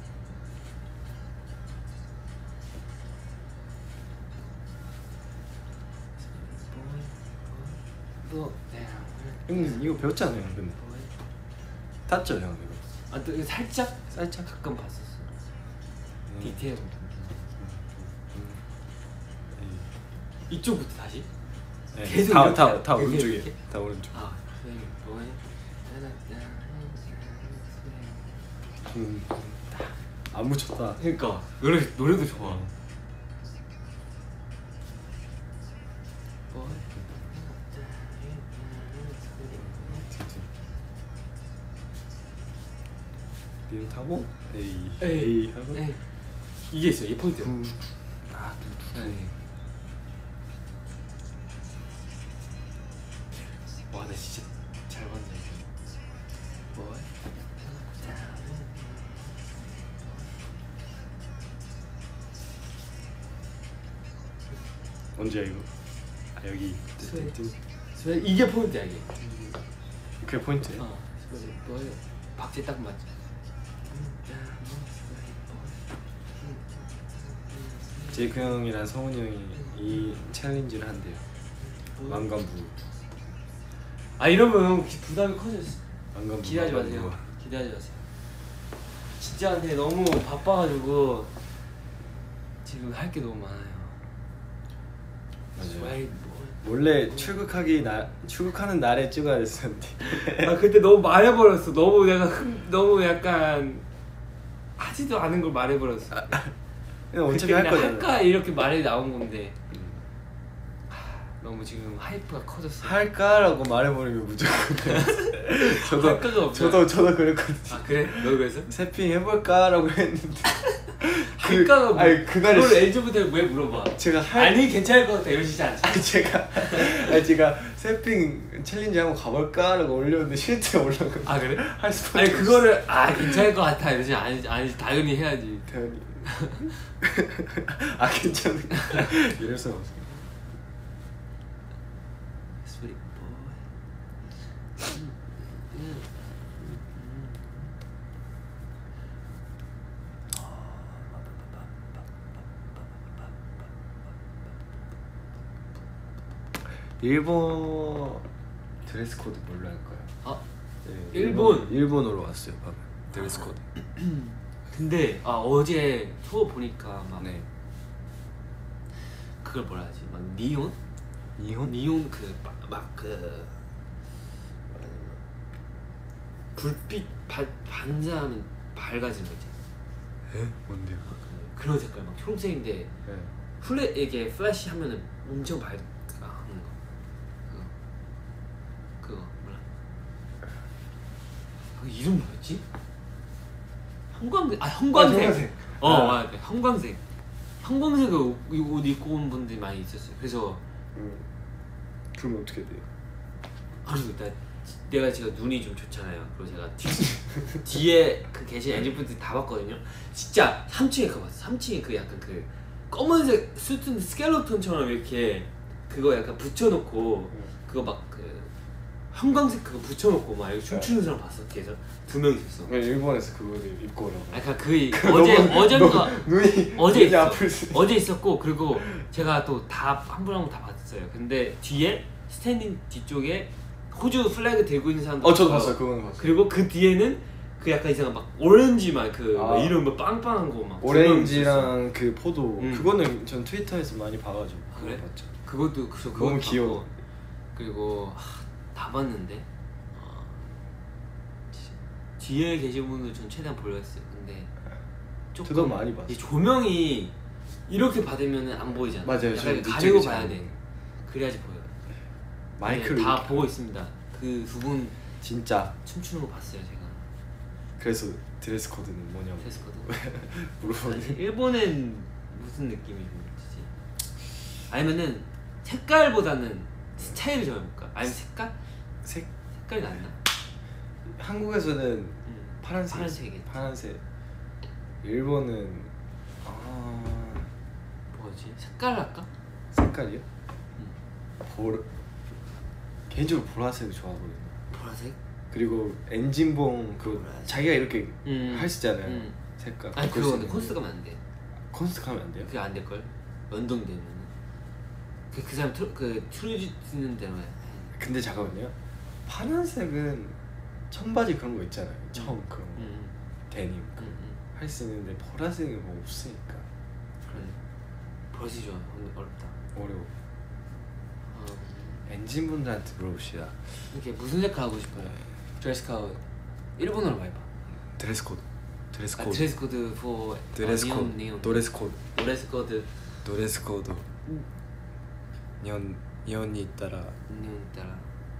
[SPEAKER 2] 형님 이거 배웠잖아요, 근데. 탔죠, 형 이거.
[SPEAKER 1] 아, 또 이거 살짝 살짝 가끔 봤었어.
[SPEAKER 2] 음.
[SPEAKER 1] 디테일.
[SPEAKER 2] 음.
[SPEAKER 1] 이쪽부터 다시?
[SPEAKER 2] 네.
[SPEAKER 1] 계속
[SPEAKER 2] 다,
[SPEAKER 1] 이렇게
[SPEAKER 2] 다,
[SPEAKER 1] 해요?
[SPEAKER 2] 다
[SPEAKER 1] 이렇게,
[SPEAKER 2] 오른쪽이에요.
[SPEAKER 1] 이렇게?
[SPEAKER 2] 다 오른쪽.
[SPEAKER 1] 아, 스웨리 보이.
[SPEAKER 2] 음. 안 묻혔다.
[SPEAKER 1] 그러니까 노래 노래도 좋아.
[SPEAKER 2] 비행 타고 에이
[SPEAKER 1] 에이
[SPEAKER 2] 하고.
[SPEAKER 1] 에이. 이게 있어. 이 포인트.
[SPEAKER 2] 음.
[SPEAKER 1] 아, 에이. 와, 나 진짜 잘 봤네. 뭐?
[SPEAKER 2] 언제야 이거? 아 여기.
[SPEAKER 1] 스웨리. 스웨리 이게 포인트야 이게.
[SPEAKER 2] 그게 포인트예요?
[SPEAKER 1] 어, 스웨리 보이. 박자 딱 맞지.
[SPEAKER 2] 제이크 형이랑 성훈이 형이 이 챌린지를 한대요. 만관부.
[SPEAKER 1] 아 이러면 부담이 커졌어.
[SPEAKER 2] 만관부.
[SPEAKER 1] 기대하지 마세요. 기대하지 마세요. 진짜 근데 너무 바빠가지고 지금 할 게 너무 많아요.
[SPEAKER 2] 맞아요.
[SPEAKER 1] 스웨리 보이.
[SPEAKER 2] 원래 출국하기 날 출국하는 날에 찍어야 됐었는데.
[SPEAKER 1] 아 그때 너무 말해버렸어. 너무 내가 흠, 너무 약간 하지도 않은 걸 말해버렸어.
[SPEAKER 2] 그냥 어차피
[SPEAKER 1] 그때
[SPEAKER 2] 할
[SPEAKER 1] 그냥
[SPEAKER 2] 거잖아.
[SPEAKER 1] 할까 이렇게 말이 나온 건데 하, 너무 지금 하이프가 커졌어.
[SPEAKER 2] 할까라고 말해버리면 무조건. 저도
[SPEAKER 1] 할까가 없잖아.
[SPEAKER 2] 저도 저도 그랬거든요.
[SPEAKER 1] 아 그래? 너 그래서?
[SPEAKER 2] 세핑 해볼까라고 했는데.
[SPEAKER 1] 할까가 뭐?
[SPEAKER 2] 아니 그날에
[SPEAKER 1] 그걸 엘지부터 왜 물어봐?
[SPEAKER 2] 제가 할
[SPEAKER 1] 아니 괜찮을 것 같아 이러시지 않지?
[SPEAKER 2] 아니 제가 아니 제가 세핑 챌린지 한번 가볼까라고 올렸는데 실제 올라가.
[SPEAKER 1] 아 그래?
[SPEAKER 2] 할 수밖에
[SPEAKER 1] 아니 그거를 아 괜찮을 것 같아 이러지 아니 아니 당연히 해야지.
[SPEAKER 2] 당연히. 아 괜찮은. 이럴 수 없어.
[SPEAKER 1] 스웨리
[SPEAKER 2] 일본 드레스 코드 뭘로 할까요?
[SPEAKER 1] 아
[SPEAKER 2] 네,
[SPEAKER 1] 일본.
[SPEAKER 2] 일본으로 왔어요 방금 드레스 코드.
[SPEAKER 1] 근데 아 어제 투어 보니까 막
[SPEAKER 2] 네.
[SPEAKER 1] 그걸 뭐라 하지? 막 니온?
[SPEAKER 2] 니혼?
[SPEAKER 1] 니온 그 막 그 불빛 바, 반사하면 밝아지는 거 있잖아.
[SPEAKER 2] 에? 뭔데요?
[SPEAKER 1] 그, 그런 색깔 막 초록색인데
[SPEAKER 2] 네.
[SPEAKER 1] 플래 이게 플래시 하면은 엄청 밝아 하는 거. 그거 그거 몰라. 그 이름 뭐였지? 형광색 아 형광색.
[SPEAKER 2] 아, 형광색.
[SPEAKER 1] 어
[SPEAKER 2] 아.
[SPEAKER 1] 맞아 형광색. 형광색 옷, 옷 입고 온 분들이 많이 있었어요. 그래서
[SPEAKER 2] 음. 그러면 어떻게 돼요?
[SPEAKER 1] 그리고 나 내가 제가 눈이 좀 좋잖아요. 그리고 제가 뒤, 뒤에 그 계신 엔진 분들 다 봤거든요. 진짜 삼 층에 그 봤어. 삼 층에 그 약간 그 검은색 수트 스켈레톤처럼 이렇게 그거 약간 붙여놓고
[SPEAKER 2] 응.
[SPEAKER 1] 그거 막 그 형광색 그거 붙여놓고 막 이렇게 춤추는 사람 봤어 뒤에서 두 명 있었어.
[SPEAKER 2] 왜 일본에서 그거를 입고 오라고?
[SPEAKER 1] 아 그러니까 그 어제 어젠가
[SPEAKER 2] 눈이
[SPEAKER 1] 어제
[SPEAKER 2] 눈이
[SPEAKER 1] 있어.
[SPEAKER 2] 아플 수 있어.
[SPEAKER 1] 어제 있었고 그리고 제가 또 다 한 분 한 분 다 봤어요. 근데 뒤에 스탠딩 뒤쪽에 호주 플래그 들고 있는 사람도
[SPEAKER 2] 어 저도
[SPEAKER 1] 봤어요.
[SPEAKER 2] 봤어요. 그거는 봤어요.
[SPEAKER 1] 그리고 그 뒤에는 그 약간 이상한 막 오렌지만 그
[SPEAKER 2] 아.
[SPEAKER 1] 막 이런 뭐 빵빵한 거막
[SPEAKER 2] 오렌지랑 그 포도
[SPEAKER 1] 음.
[SPEAKER 2] 그거는 전 트위터에서 많이 봐가지고
[SPEAKER 1] 아, 그래?
[SPEAKER 2] 그거 봤죠.
[SPEAKER 1] 그것도 그
[SPEAKER 2] 너무
[SPEAKER 1] 그것도
[SPEAKER 2] 귀여워.
[SPEAKER 1] 봤고. 그리고 하, 다 봤는데 어, 뒤- 뒤에 계신 분들 전 최대한 보려 했어요. 근데
[SPEAKER 2] 저도 많이 봤어요.
[SPEAKER 1] 이 조명이 이렇게 받으면 안 보이잖아.
[SPEAKER 2] 맞아요.
[SPEAKER 1] 약간
[SPEAKER 2] 저는
[SPEAKER 1] 가리고
[SPEAKER 2] 이쪽이
[SPEAKER 1] 봐야
[SPEAKER 2] 잘
[SPEAKER 1] 돼.
[SPEAKER 2] 보여요.
[SPEAKER 1] 그래야지 보여.
[SPEAKER 2] 마이크를
[SPEAKER 1] 네, 다
[SPEAKER 2] 이렇게
[SPEAKER 1] 보고 있습니다. 그 두 분
[SPEAKER 2] 진짜.
[SPEAKER 1] 춤추는 거 봤어요 제가.
[SPEAKER 2] 그래서 드레스 코드는 뭐냐고
[SPEAKER 1] 드레스코드.
[SPEAKER 2] 물어보는.
[SPEAKER 1] 일본엔 무슨 느낌이 좀 있지? 아니면은 색깔보다는 스타일을 정해볼까? 아니면 색깔?
[SPEAKER 2] 색
[SPEAKER 1] 색깔이 낫나?
[SPEAKER 2] 한국에서는
[SPEAKER 1] 음,
[SPEAKER 2] 파란색.
[SPEAKER 1] 파란색이겠지.
[SPEAKER 2] 파란색. 일본은 아
[SPEAKER 1] 뭐지? 색깔 할까?
[SPEAKER 2] 색깔이요?
[SPEAKER 1] 음.
[SPEAKER 2] 보라. 개인적으로 보라색을 좋아하거든요.
[SPEAKER 1] 보라색?
[SPEAKER 2] 그리고 엔진봉 그
[SPEAKER 1] 보라색.
[SPEAKER 2] 자기가 이렇게
[SPEAKER 1] 음.
[SPEAKER 2] 할 수 있잖아요.
[SPEAKER 1] 음.
[SPEAKER 2] 색깔.
[SPEAKER 1] 아니
[SPEAKER 2] 바꿀 수
[SPEAKER 1] 그거
[SPEAKER 2] 있는
[SPEAKER 1] 콘스
[SPEAKER 2] 거.
[SPEAKER 1] 가면 안 돼.
[SPEAKER 2] 콘스트 가면 안 돼요?
[SPEAKER 1] 그게 안 될걸? 연동되면은 그, 그 사람 트루, 그 트루지 쓰는 대로 해.
[SPEAKER 2] 근데 잠깐만요. 파란색은 청바지 그런 거 있잖아요. 청 그런 거.
[SPEAKER 1] 음.
[SPEAKER 2] 데님
[SPEAKER 1] 음, 음.
[SPEAKER 2] 할 수 있는데 보라색은 뭐 없으니까
[SPEAKER 1] 그래. 보라색이 좀 어렵다.
[SPEAKER 2] 어려워.
[SPEAKER 1] 어,
[SPEAKER 2] 엔진분들한테 물어봅시다.
[SPEAKER 1] 이렇게 무슨 색깔 하고 싶어요? 드레스 코드 일본어로 말해봐.
[SPEAKER 2] 드레스 코드. 드레스
[SPEAKER 1] 아,
[SPEAKER 2] 코드.
[SPEAKER 1] 드레스 코드 for
[SPEAKER 2] 드레스
[SPEAKER 1] 아,
[SPEAKER 2] 코드.
[SPEAKER 1] 니온, 니온.
[SPEAKER 2] 드레스 코드.
[SPEAKER 1] 드레스 코드
[SPEAKER 2] 드레스 코드. 년 년이 있다라.
[SPEAKER 1] 니온 따라.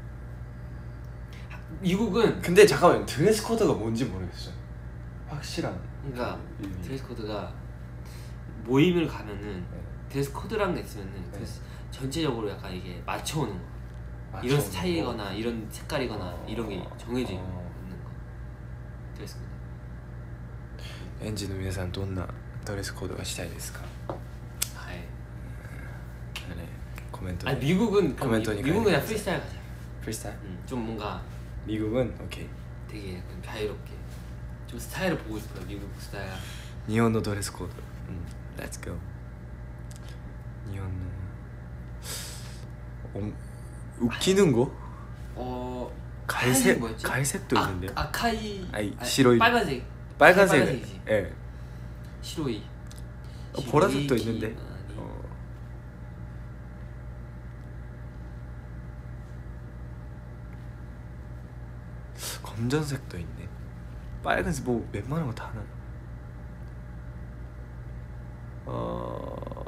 [SPEAKER 1] 미국은
[SPEAKER 2] 근데 잠깐만 드레스 코드가 뭔지 모르겠어요. 확실한.
[SPEAKER 1] 그러니까
[SPEAKER 2] 그 의미.
[SPEAKER 1] 드레스 코드가 모임을 가면은
[SPEAKER 2] 네.
[SPEAKER 1] 드레스 코드라는 게 있으면은
[SPEAKER 2] 네.
[SPEAKER 1] 그 전체적으로 약간 이게 맞춰오는 거.
[SPEAKER 2] 맞춰
[SPEAKER 1] 이런
[SPEAKER 2] 오는
[SPEAKER 1] 스타일이거나
[SPEAKER 2] 거?
[SPEAKER 1] 이런 색깔이거나
[SPEAKER 2] 어,
[SPEAKER 1] 이런 게 정해져 있는
[SPEAKER 2] 어.
[SPEAKER 1] 거. 드레스 코드.
[SPEAKER 2] エンジの皆さんどんなドレスコードがしたいですか？
[SPEAKER 1] 아예.
[SPEAKER 2] 네, 코멘트.
[SPEAKER 1] 아니 미국은 그럼
[SPEAKER 2] 코멘트
[SPEAKER 1] 미-
[SPEAKER 2] 니까
[SPEAKER 1] 미국은 그냥
[SPEAKER 2] 이렇게
[SPEAKER 1] 프리스타일 가자.
[SPEAKER 2] 프리스타일?
[SPEAKER 1] 음, 좀 뭔가
[SPEAKER 2] 미국은 오케이.
[SPEAKER 1] 되게 약간 자유롭게 좀 스타일을 보고 싶어요. 미국 스타일.
[SPEAKER 2] 日本のドレスコード。うん。Let's go。日本のお 웃기는 거?
[SPEAKER 1] 어
[SPEAKER 2] 갈색
[SPEAKER 1] 하얀색 뭐였지?
[SPEAKER 2] 갈색도
[SPEAKER 1] 아,
[SPEAKER 2] 있는데.
[SPEAKER 1] 아카이
[SPEAKER 2] 아니,
[SPEAKER 1] 아니,
[SPEAKER 2] 시로이.
[SPEAKER 1] 빨간색
[SPEAKER 2] 빨간색.
[SPEAKER 1] 빨간색이지.
[SPEAKER 2] 예.
[SPEAKER 1] 시로이.
[SPEAKER 2] 어, 보라색도
[SPEAKER 1] 시로이
[SPEAKER 2] 있는데.
[SPEAKER 1] 기마니.
[SPEAKER 2] 어. 검정색도 있네. 빨간색 뭐 웬만한 거 다 하나. 어.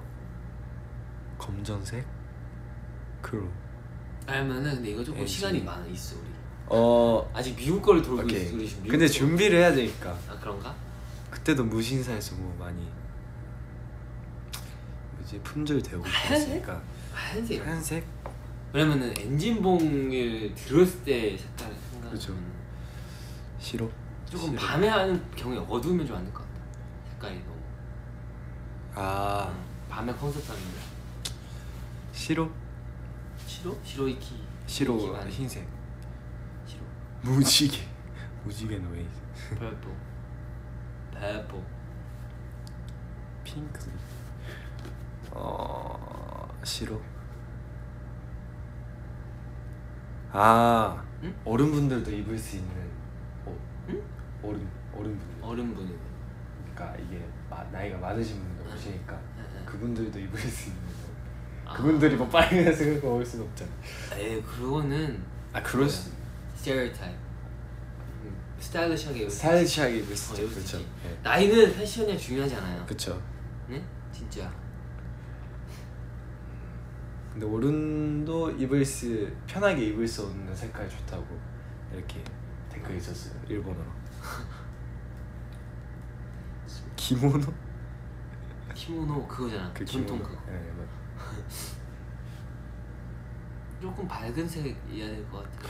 [SPEAKER 2] 검정색? 그로.
[SPEAKER 1] 아니면은 근데 이거 조금
[SPEAKER 2] 에이지.
[SPEAKER 1] 시간이 많아 있어 우리.
[SPEAKER 2] 어.
[SPEAKER 1] 아직 미국 거를 돌고
[SPEAKER 2] 오케이.
[SPEAKER 1] 있어 우리 지금. 미국
[SPEAKER 2] 근데
[SPEAKER 1] 거.
[SPEAKER 2] 준비를 해야 되니까.
[SPEAKER 1] 아 그런가?
[SPEAKER 2] 그때도 무신사에서 뭐 많이 뭐지 품절 되고
[SPEAKER 1] 하얀색?
[SPEAKER 2] 그랬으니까.
[SPEAKER 1] 하얀색.
[SPEAKER 2] 하얀색?
[SPEAKER 1] 왜냐면은 엔진봉을 들었을 때 색깔 생각.
[SPEAKER 2] 그죠. 싫어?
[SPEAKER 1] 조금
[SPEAKER 2] 싫어.
[SPEAKER 1] 밤에 하는 경우에 어두우면 좀 안 될 것 같아. 색깔이 너무.
[SPEAKER 2] 아
[SPEAKER 1] 응. 밤에 콘서트 하는데.
[SPEAKER 2] 싫어?
[SPEAKER 1] 시로? 시로이키.
[SPEAKER 2] 싫어
[SPEAKER 1] 기반.
[SPEAKER 2] 흰색.
[SPEAKER 1] 시로.
[SPEAKER 2] 무지개. 무지개 노예.
[SPEAKER 1] 별보. 별보.
[SPEAKER 2] 핑크. 어 싫어. 아
[SPEAKER 1] 응?
[SPEAKER 2] 어른분들도 입을 수 있는 옷.
[SPEAKER 1] 응?
[SPEAKER 2] 어른 어른분들.
[SPEAKER 1] 어른분이.
[SPEAKER 2] 그러니까 이게 마, 나이가 많으신 분들
[SPEAKER 1] 응.
[SPEAKER 2] 오시니까
[SPEAKER 1] 응, 응.
[SPEAKER 2] 그분들도 입을 수 있는 옷.
[SPEAKER 1] 아.
[SPEAKER 2] 그분들이 뭐 빨간색을 먹을 순 없잖아.
[SPEAKER 1] 에이 그거는
[SPEAKER 2] 아 그럴 수.
[SPEAKER 1] 스테레오타입. 스타일리시하게 입을 수
[SPEAKER 2] 스타일리시하게 입을
[SPEAKER 1] 있지.
[SPEAKER 2] 수
[SPEAKER 1] 어,
[SPEAKER 2] 있죠.
[SPEAKER 1] 입을 수
[SPEAKER 2] 그렇죠.
[SPEAKER 1] 있지.
[SPEAKER 2] 네.
[SPEAKER 1] 나이는 패션이 중요하지 않아요.
[SPEAKER 2] 그렇죠.
[SPEAKER 1] 네? 진짜.
[SPEAKER 2] 근데 어른도 입을 수 편하게 입을 수 없는 색깔 좋다고 이렇게 댓글 있었어요. 일본어로. 기모노?
[SPEAKER 1] 키모노 그거잖아.
[SPEAKER 2] 그
[SPEAKER 1] 전통
[SPEAKER 2] 기모노.
[SPEAKER 1] 그거.
[SPEAKER 2] 네, 맞.
[SPEAKER 1] 조금 밝은 색이어야 될 것 같아요.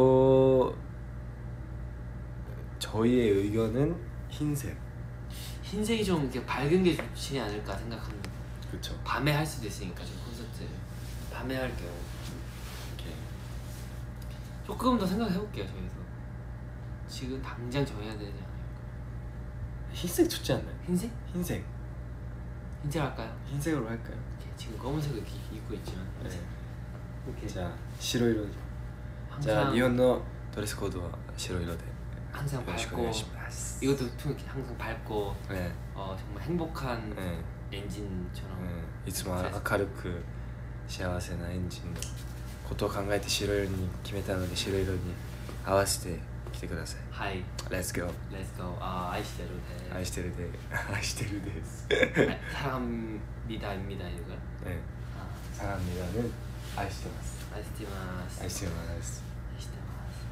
[SPEAKER 2] 저 저희의 의견은 흰색.
[SPEAKER 1] 흰색이 좀 이렇게 밝은 게 좋지 않을까 생각합니다.
[SPEAKER 2] 그렇죠.
[SPEAKER 1] 밤에 할 수도 있으니까 지금 콘서트 밤에 할게요.
[SPEAKER 2] 오케이.
[SPEAKER 1] 조금 더 생각해 볼게요. 저희도 지금 당장 정해야 되지 않을까.
[SPEAKER 2] 흰색 좋지 않나요?
[SPEAKER 1] 흰색?
[SPEAKER 2] 흰색.
[SPEAKER 1] 흰색 할까요?
[SPEAKER 2] 흰색으로 할까요?
[SPEAKER 1] 이렇게 지금 검은색을 이렇게 입고 있지만
[SPEAKER 2] 네.
[SPEAKER 1] 이렇게
[SPEAKER 2] 자, 시로이로. 자,
[SPEAKER 1] 항상
[SPEAKER 2] 일본의 드레스 코드와 시로이로 で
[SPEAKER 1] 항상 밝고 이것도 이렇게 항상 밝고
[SPEAKER 2] 네.
[SPEAKER 1] 어 정말 행복한
[SPEAKER 2] 네.
[SPEAKER 1] 엔진처럼
[SPEAKER 2] 네. いつも明るく幸せなエンジンのことを考えて白色に決めたので白色に合わせて来てください。
[SPEAKER 1] はい
[SPEAKER 2] Let's go.
[SPEAKER 1] Let's go. 아 아이시대로 돼.
[SPEAKER 2] 愛してるで愛してるです。
[SPEAKER 1] 사랑합니다입니다 이거.
[SPEAKER 2] 네.
[SPEAKER 1] 아
[SPEAKER 2] 사랑합니다는 愛してます。
[SPEAKER 1] 아이스티마스.
[SPEAKER 2] 愛してます。
[SPEAKER 1] 아이스티마스.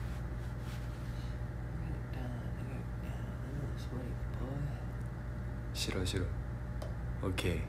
[SPEAKER 2] 白白。오케이.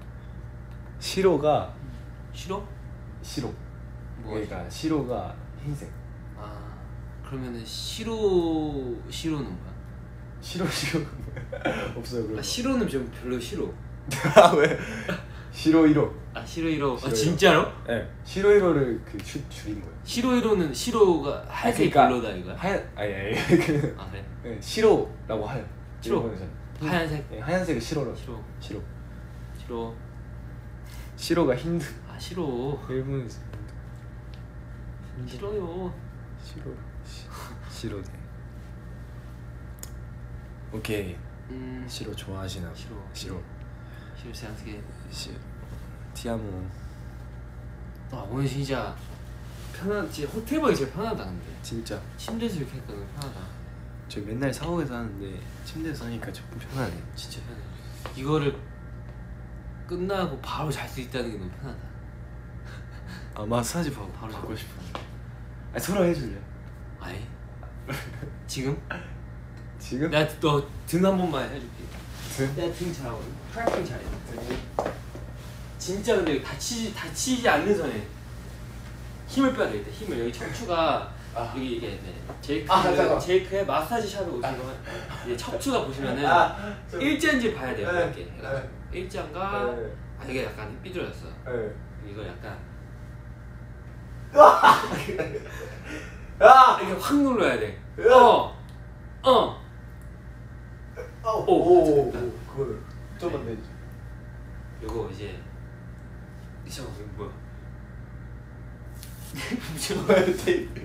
[SPEAKER 2] 시로가
[SPEAKER 1] 싫어?
[SPEAKER 2] 시로.
[SPEAKER 1] 뭐?
[SPEAKER 2] 그러니까 시로가 흰색.
[SPEAKER 1] 아 그러면은 시로 시로는 뭐야?
[SPEAKER 2] 시로 시로가 뭐야? 없어요 그런
[SPEAKER 1] 아
[SPEAKER 2] 거.
[SPEAKER 1] 시로는 좀 별로 싫어.
[SPEAKER 2] 아 왜? 시로이로.
[SPEAKER 1] 아 시로이로. 아
[SPEAKER 2] 시로이로.
[SPEAKER 1] 진짜로?
[SPEAKER 2] 네. 시로이로를 그 줄, 줄인 거예요.
[SPEAKER 1] 시로이로는 시로가 하얀색
[SPEAKER 2] 그러니까
[SPEAKER 1] 별로다 이거야?
[SPEAKER 2] 하얀 아니 아니 그
[SPEAKER 1] 아 그래?
[SPEAKER 2] 네, 시로라고 하요.
[SPEAKER 1] 시로.
[SPEAKER 2] 일본에서는.
[SPEAKER 1] 하얀색.
[SPEAKER 2] 네, 하얀색을 시로로.
[SPEAKER 1] 시로.
[SPEAKER 2] 시로.
[SPEAKER 1] 시로.
[SPEAKER 2] 시로가 힌두.
[SPEAKER 1] 아 시로.
[SPEAKER 2] 일본에서 힌두.
[SPEAKER 1] 싫어요.
[SPEAKER 2] 시로. 시, 시로네. 오케이.
[SPEAKER 1] 음
[SPEAKER 2] 시로 좋아하시나?
[SPEAKER 1] 시로.
[SPEAKER 2] 시로.
[SPEAKER 1] 시로 생각해.
[SPEAKER 2] 시. 티아모.
[SPEAKER 1] 아 오늘 진짜 편한. 진짜 호텔 방이 제일 편하다 근데.
[SPEAKER 2] 진짜.
[SPEAKER 1] 침대에서 이렇게 하니까 너무 편하다.
[SPEAKER 2] 저 맨날 사옥에서 하는데 침대에서 하니까 조금 편하네.
[SPEAKER 1] 진짜 편해. 이거를 끝나고 바로 잘 수 있다는 게 너무 편하다.
[SPEAKER 2] 아 마사지 받고
[SPEAKER 1] 바로
[SPEAKER 2] 받고
[SPEAKER 1] 하고
[SPEAKER 2] 싶어. 아 서로 해줄래?
[SPEAKER 1] 아니 지금?
[SPEAKER 2] 지금?
[SPEAKER 1] 내가 너 등 한 번만 해줄게.
[SPEAKER 2] 등?
[SPEAKER 1] 내가 등 잘하거든. 트래핑 잘해. 진짜 근데 다치지 다치지 않는 선에 힘을 빼야 되겠다. 힘을 여기 척추가
[SPEAKER 2] 아.
[SPEAKER 1] 여기 이게 네. 제이크
[SPEAKER 2] 아, 잠깐만.
[SPEAKER 1] 제이크의 마사지 샵에 오시면 이제 척추가 보시면은
[SPEAKER 2] 아, 좀-
[SPEAKER 1] 일자인지 봐야 돼요.
[SPEAKER 2] 네.
[SPEAKER 1] 이렇게 해가지고 일자인가
[SPEAKER 2] 네.
[SPEAKER 1] 아 이게 약간 삐뚤어졌어.
[SPEAKER 2] 네.
[SPEAKER 1] 이거 약간
[SPEAKER 2] 아!
[SPEAKER 1] 이렇게 확 눌러야 돼.
[SPEAKER 2] 으아!
[SPEAKER 1] 어, 어.
[SPEAKER 2] 오,
[SPEAKER 1] 오,
[SPEAKER 2] 오, 그거를 좀만 내줘.
[SPEAKER 1] 이거 이제 잠깐 이거 뭐야?
[SPEAKER 2] 뭐야 테이프?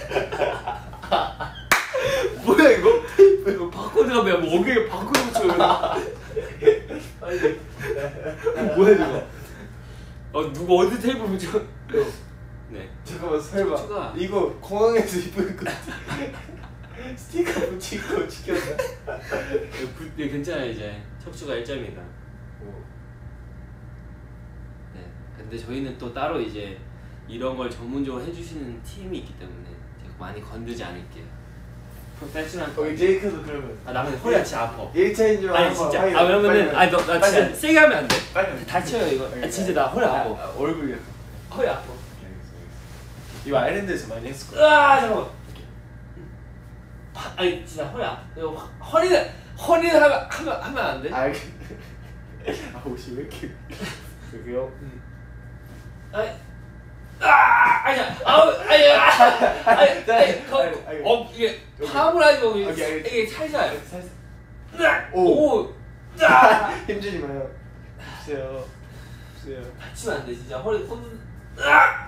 [SPEAKER 1] 뭐야 이거? 이거 바코드가 뭐야? 뭐 어깨에 바코드 붙여.
[SPEAKER 2] 아니,
[SPEAKER 1] 뭐야 이거? 어 누가 어디 테이프 붙여? 네.
[SPEAKER 2] 잠깐만 설마
[SPEAKER 1] 척추가-
[SPEAKER 2] 이거 공항에서 입은 거 스티커 붙인 거 지켰나?
[SPEAKER 1] 이거 부, 네, 괜찮아요 이제 척추가 일자입니다. 네. 근데 저희는 또 따로 이제 이런 걸 전문적으로 해주시는 팀이 있기 때문에 제가 많이 건드지 않을게요. 프로페셔널.
[SPEAKER 2] 거기 제이크도 그러면
[SPEAKER 1] 아 나 근데 허리가 진짜 아파.
[SPEAKER 2] 일 차인 줄
[SPEAKER 1] 아니
[SPEAKER 2] 알고
[SPEAKER 1] 진짜.
[SPEAKER 2] 빨리
[SPEAKER 1] 아 왜냐면은
[SPEAKER 2] 빨리
[SPEAKER 1] 아니 너나
[SPEAKER 2] 빨리
[SPEAKER 1] 진짜 세게 하면 안 돼.
[SPEAKER 2] 빨리
[SPEAKER 1] 다쳐요 이거. 아, 진짜 나 허리 아파.
[SPEAKER 2] 아, 얼굴이야.
[SPEAKER 1] 허리 아파.
[SPEAKER 2] 이거 아일랜드에서 많이 했을 거야.
[SPEAKER 1] 으아 잠깐만. 파, 아니 진짜 허리 아파. 이거 허- 허리는 허리는 하면 하면 하면 안 돼?
[SPEAKER 2] 아, 그- 아 혹시 왜 이렇게 그게요?
[SPEAKER 1] 아니. 아 아니야. 아우 아니야. 아니 아니 거,
[SPEAKER 2] 아니, 아니.
[SPEAKER 1] 어 이게 파물 아니고
[SPEAKER 2] 오케이,
[SPEAKER 1] 이게
[SPEAKER 2] 알겠어.
[SPEAKER 1] 이게 살살.
[SPEAKER 2] 살살.
[SPEAKER 1] 으악!
[SPEAKER 2] 오.
[SPEAKER 1] 오. 아!
[SPEAKER 2] 힘주지 마요. 보세요. 보세요.
[SPEAKER 1] 다치면 안 돼 진짜 허리 손. 으악!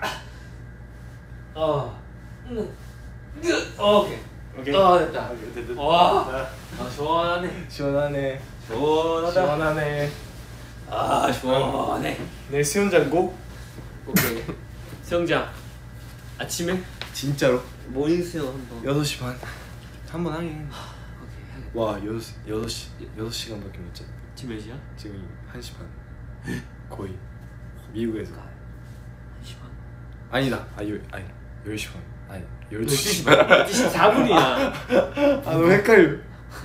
[SPEAKER 1] 어. 음. 으. 어, 오케이.
[SPEAKER 2] 오케이.
[SPEAKER 1] 어 됐다.
[SPEAKER 2] 오케이, 됐다.
[SPEAKER 1] 와.
[SPEAKER 2] 자,
[SPEAKER 1] 아 시원하네.
[SPEAKER 2] 시원하네.
[SPEAKER 1] 시원하다.
[SPEAKER 2] 시원하네.
[SPEAKER 1] 아 시원해.
[SPEAKER 2] 내 수영장고?
[SPEAKER 1] 오케이. 수영장. 아침에
[SPEAKER 2] 진짜로?
[SPEAKER 1] 모닝 수영 한번.
[SPEAKER 2] 여섯 시 반. 한 번 하긴.
[SPEAKER 1] 오케이 하겠다.
[SPEAKER 2] 와 여섯 여섯 시 여섯 시간밖에 못 잤.
[SPEAKER 1] 지금 몇 시야?
[SPEAKER 2] 지금 한 시 반. 거의 미국에서.
[SPEAKER 1] 한 시 반.
[SPEAKER 2] 아니다. 아 열, 아니 열 시 반. 아니 열두
[SPEAKER 1] 열두
[SPEAKER 2] 시
[SPEAKER 1] 시
[SPEAKER 2] 반.
[SPEAKER 1] 반. 십사 분이야.
[SPEAKER 2] 아 너무 헷갈려.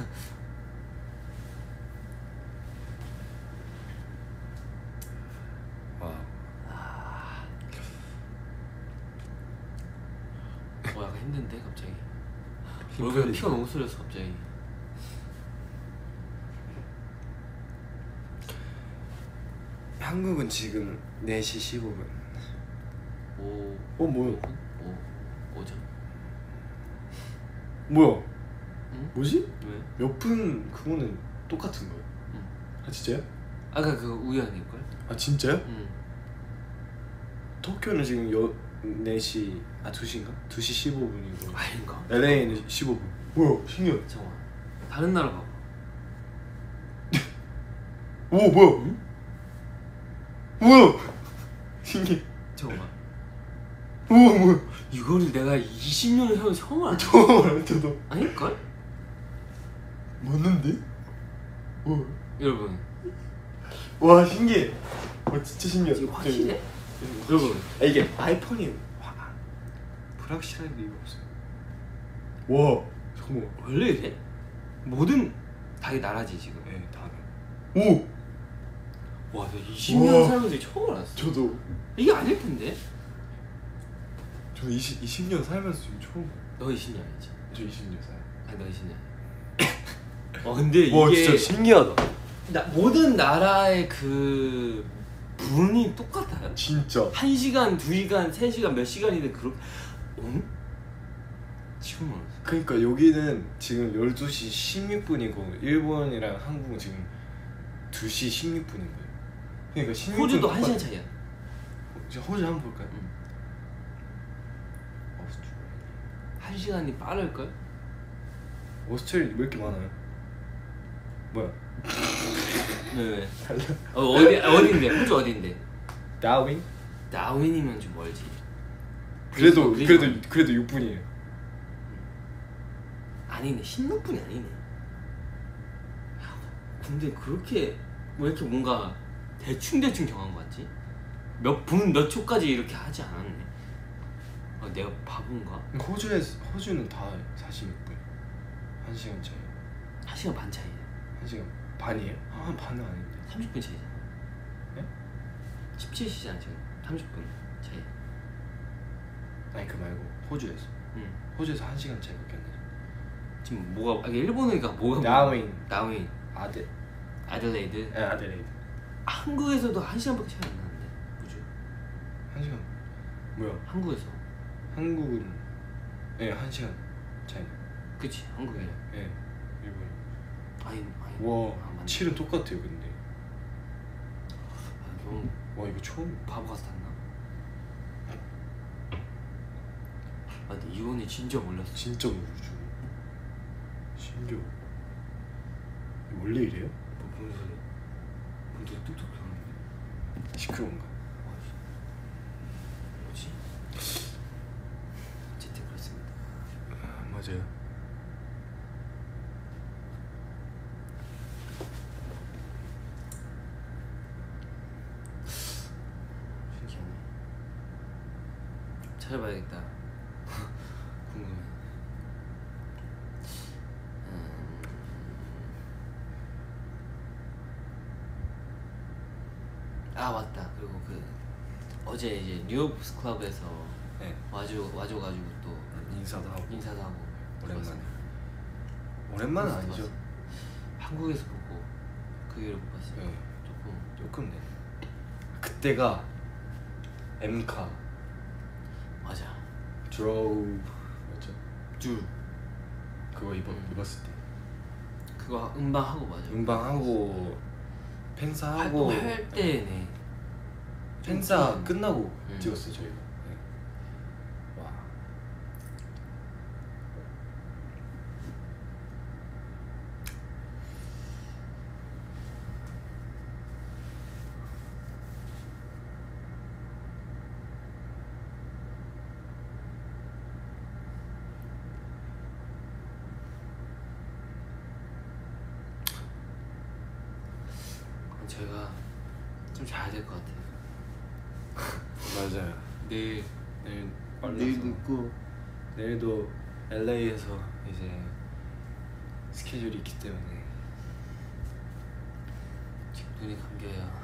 [SPEAKER 2] 와.
[SPEAKER 1] 어 약간 힘든데 갑자기.
[SPEAKER 2] 힘
[SPEAKER 1] 얼굴에
[SPEAKER 2] 풀리지.
[SPEAKER 1] 피가 너무 쏠렸어 갑자기.
[SPEAKER 2] 한국은 지금 네 시 십오 분.
[SPEAKER 1] 오.
[SPEAKER 2] 어 뭐야?
[SPEAKER 1] 오. 오죠?
[SPEAKER 2] 뭐야?
[SPEAKER 1] 응?
[SPEAKER 2] 뭐지?
[SPEAKER 1] 왜?
[SPEAKER 2] 몇 분 그거는 똑같은 거야?
[SPEAKER 1] 응.
[SPEAKER 2] 아 진짜요?
[SPEAKER 1] 아까 그 우연일 걸?
[SPEAKER 2] 아 진짜요?
[SPEAKER 1] 응.
[SPEAKER 2] 도쿄는 지금 여 네 시 아 두 시인가? 두 시 십오 분이고
[SPEAKER 1] 아닌가?
[SPEAKER 2] 엘에이는 십오 분. 뭐야? 신기해.
[SPEAKER 1] 잠깐만. 다른 나라 봐봐.
[SPEAKER 2] 오 뭐야?
[SPEAKER 1] 응?
[SPEAKER 2] 뭐야? 신기해.
[SPEAKER 1] 잠깐만.
[SPEAKER 2] 우와 뭐야?
[SPEAKER 1] 이거를 내가 이십 년을 형 처음 알아.
[SPEAKER 2] 처음 알아 저도.
[SPEAKER 1] 아닐걸?
[SPEAKER 2] 맞는데? 와,
[SPEAKER 1] 여러분.
[SPEAKER 2] 와 신기해. 와 진짜 신기하다.
[SPEAKER 1] 지금 확실해?
[SPEAKER 2] 네.
[SPEAKER 1] 여러분.
[SPEAKER 2] 아, 이게 아이폰이 와, 불확실한 게 이거 없어요. 와 잠깐만.
[SPEAKER 1] 원래 이래? 모든 다 나라지 지금.
[SPEAKER 2] 네 다음에. 오
[SPEAKER 1] 와, 나 이십 년
[SPEAKER 2] 우와.
[SPEAKER 1] 살면서 처음 알았어.
[SPEAKER 2] 저도
[SPEAKER 1] 이게 아닐 텐데.
[SPEAKER 2] 저 이십 이십 년 살면서 지금 처음.
[SPEAKER 1] 너 이십 년이지.
[SPEAKER 2] 저 이십 년 살.
[SPEAKER 1] 아니 너 이십 년. 어 근데 이게
[SPEAKER 2] 와 진짜 신기하다.
[SPEAKER 1] 나, 모든 나라의 그 분이 똑같아요.
[SPEAKER 2] 진짜.
[SPEAKER 1] 한 시간, 두 시간, 세 시간, 몇 시간이든 그렇게. 응? 지금 알았어.
[SPEAKER 2] 그러니까 여기는 지금 열두 시 십육 분이고 일본이랑 한국은 지금 두 시 십육 분인 거예요. 그러니까 십육 분
[SPEAKER 1] 호주도 한
[SPEAKER 2] 똑같-
[SPEAKER 1] 시간 차이야.
[SPEAKER 2] 저 호주 한번 볼까요?
[SPEAKER 1] 응.
[SPEAKER 2] 오스트레일리아.
[SPEAKER 1] 한 시간이 빠를 걸?
[SPEAKER 2] 오스트레일리아 왜 이렇게 많아요? 뭐야?
[SPEAKER 1] 왜 왜? 어 어디 어딘데? 호주 어딘데?
[SPEAKER 2] 다윈?
[SPEAKER 1] 다윈이면 좀 멀지.
[SPEAKER 2] 그래도
[SPEAKER 1] 그래서
[SPEAKER 2] 그래도
[SPEAKER 1] 우리가-
[SPEAKER 2] 그래도 육 분이에요.
[SPEAKER 1] 아니네. 십육 분이 아니네. 야, 근데 그렇게 왜 이렇게 뭔가 대충 대충 정한 거 같지? 몇 분 몇 초까지 이렇게 하지 않았네. 아, 내가 바본가?
[SPEAKER 2] 호주에서 호주는 다 사십육 분. 한 시간 차이.
[SPEAKER 1] 한 시간 반 차이야.
[SPEAKER 2] 한 시간 반이에요? 아, 한 반은 아닌데.
[SPEAKER 1] 삼십 분 차이잖아.
[SPEAKER 2] 네?
[SPEAKER 1] 십칠 시잖아 지금. 삼십 분 차이.
[SPEAKER 2] 아니 그 말고 호주에서.
[SPEAKER 1] 응.
[SPEAKER 2] 호주에서 한 시간 차이밖에 안 나죠.
[SPEAKER 1] 지금 뭐가 아, 일본어니까 뭐가
[SPEAKER 2] 다윈.
[SPEAKER 1] 다윈.
[SPEAKER 2] 아데
[SPEAKER 1] 아들레이드.
[SPEAKER 2] 에 아데레이드.
[SPEAKER 1] 한국에서도 한 시간밖에 차이 안 나는데. 호주.
[SPEAKER 2] 한 시간. 뭐야?
[SPEAKER 1] 한국에서.
[SPEAKER 2] 한국은 예, 한 시간 차이.
[SPEAKER 1] 그치 한국에.
[SPEAKER 2] 예. 일본.
[SPEAKER 1] 아니 아니.
[SPEAKER 2] 와,
[SPEAKER 1] 아, 맞네.
[SPEAKER 2] 칠은 똑같아요, 근데.
[SPEAKER 1] 아, 너무
[SPEAKER 2] 와, 이거 처음.
[SPEAKER 1] 바보 같았나? 아 근데 이거는 진짜 몰랐어.
[SPEAKER 2] 진짜 모르죠. 신기해. 원래 이래요?
[SPEAKER 1] 뭐 무슨 소리야? 문도 뚝뚝 들어오는데?
[SPEAKER 2] 시끄러운가?
[SPEAKER 1] 뭐지? 어쨌든 그렇습니다.
[SPEAKER 2] 아, 맞아요.
[SPEAKER 1] 신기하네. 찾아봐야겠다. 궁금해. 음... 아 맞다. 그리고 그 어제 이제 뉴욕 클럽에서
[SPEAKER 2] 네.
[SPEAKER 1] 와줘 와줘가지고 또
[SPEAKER 2] 인사도 하고.
[SPEAKER 1] 인사도 하고
[SPEAKER 2] 오랜만에.
[SPEAKER 1] 좋았어요.
[SPEAKER 2] 오랜만은
[SPEAKER 1] 그래서
[SPEAKER 2] 아니죠.
[SPEAKER 1] 좋았어요. 한국에서 보고 그 이후로 못 봤어요.
[SPEAKER 2] 네.
[SPEAKER 1] 조금
[SPEAKER 2] 조금 네. 그때가 엠카
[SPEAKER 1] 맞아.
[SPEAKER 2] 드로우 맞죠?
[SPEAKER 1] 줄
[SPEAKER 2] 그거 입었
[SPEAKER 1] 음.
[SPEAKER 2] 입었을 때
[SPEAKER 1] 그거 음방하고 맞아.
[SPEAKER 2] 음방하고 팬사하고
[SPEAKER 1] 활동할 때네.
[SPEAKER 2] 팬사
[SPEAKER 1] 좀
[SPEAKER 2] 끝나고
[SPEAKER 1] 음.
[SPEAKER 2] 찍었어요 저희가. 네. 와.
[SPEAKER 1] 제가 좀 자야 될 것 같아요.
[SPEAKER 2] 맞아요.
[SPEAKER 1] 내일
[SPEAKER 2] 내일
[SPEAKER 1] 내일 늦고
[SPEAKER 2] 내일도 엘에이에서 이제 스케줄이 있기 때문에
[SPEAKER 1] 지금 눈이 감겨요.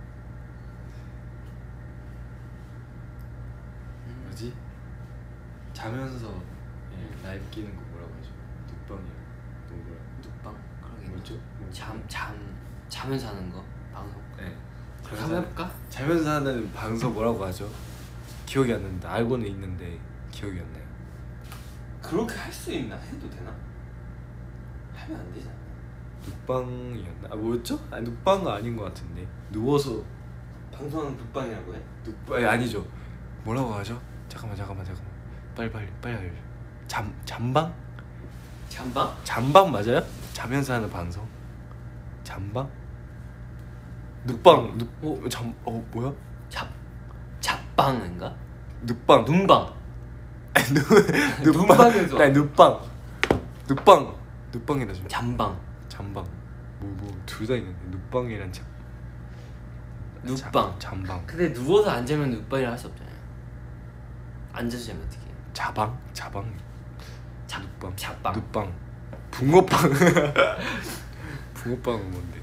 [SPEAKER 1] 음,
[SPEAKER 2] 뭐지? 자면서 예, 라이브 끼는 거 뭐라고 하죠? 눕방이요. 누구야?
[SPEAKER 1] 눕방 그러게.
[SPEAKER 2] 뭐죠? 뭐-
[SPEAKER 1] 잠잠 자면서 하는 거 방송.
[SPEAKER 2] 네.
[SPEAKER 1] 그렇게 한번 해볼까?
[SPEAKER 2] 자면서 하는 방송 뭐라고 하죠? 기억이 안 나는데 알고는 있는데 기억이 안 나요.
[SPEAKER 1] 그렇게 할 수 있나? 해도 되나? 하면 안 되잖아.
[SPEAKER 2] 눕방이었나? 아 뭐였죠? 아 눕방은 아닌 것 같은데 누워서
[SPEAKER 1] 방송하는 눕방이라고 해?
[SPEAKER 2] 눕 아니, 아니죠. 뭐라고 하죠? 잠깐만 잠깐만 잠깐만 빨리 빨리 빨리 알려. 잠 잠방?
[SPEAKER 1] 잠방?
[SPEAKER 2] 잠방 맞아요? 자면서 하는 방송? 잠방? 눕방 눕 잠 어 뭐야?
[SPEAKER 1] 잡 잡방인가?
[SPEAKER 2] 눕방
[SPEAKER 1] 눈방.
[SPEAKER 2] 아니 누
[SPEAKER 1] 눈방에서.
[SPEAKER 2] 아니 눕방 눕방 눕방이라 좀
[SPEAKER 1] 잠방.
[SPEAKER 2] 잠방 뭐 뭐 둘 다 있는데 눕방이란 잠
[SPEAKER 1] 눕방.
[SPEAKER 2] 자, 잠방
[SPEAKER 1] 근데 누워서 안 자면 눕방이라 할 수 없잖아요. 앉아서 자면 어떻게 해?
[SPEAKER 2] 자방 자방
[SPEAKER 1] 잡
[SPEAKER 2] 눕방
[SPEAKER 1] 잡방.
[SPEAKER 2] 눕방 붕어빵 붕어빵은 뭔데?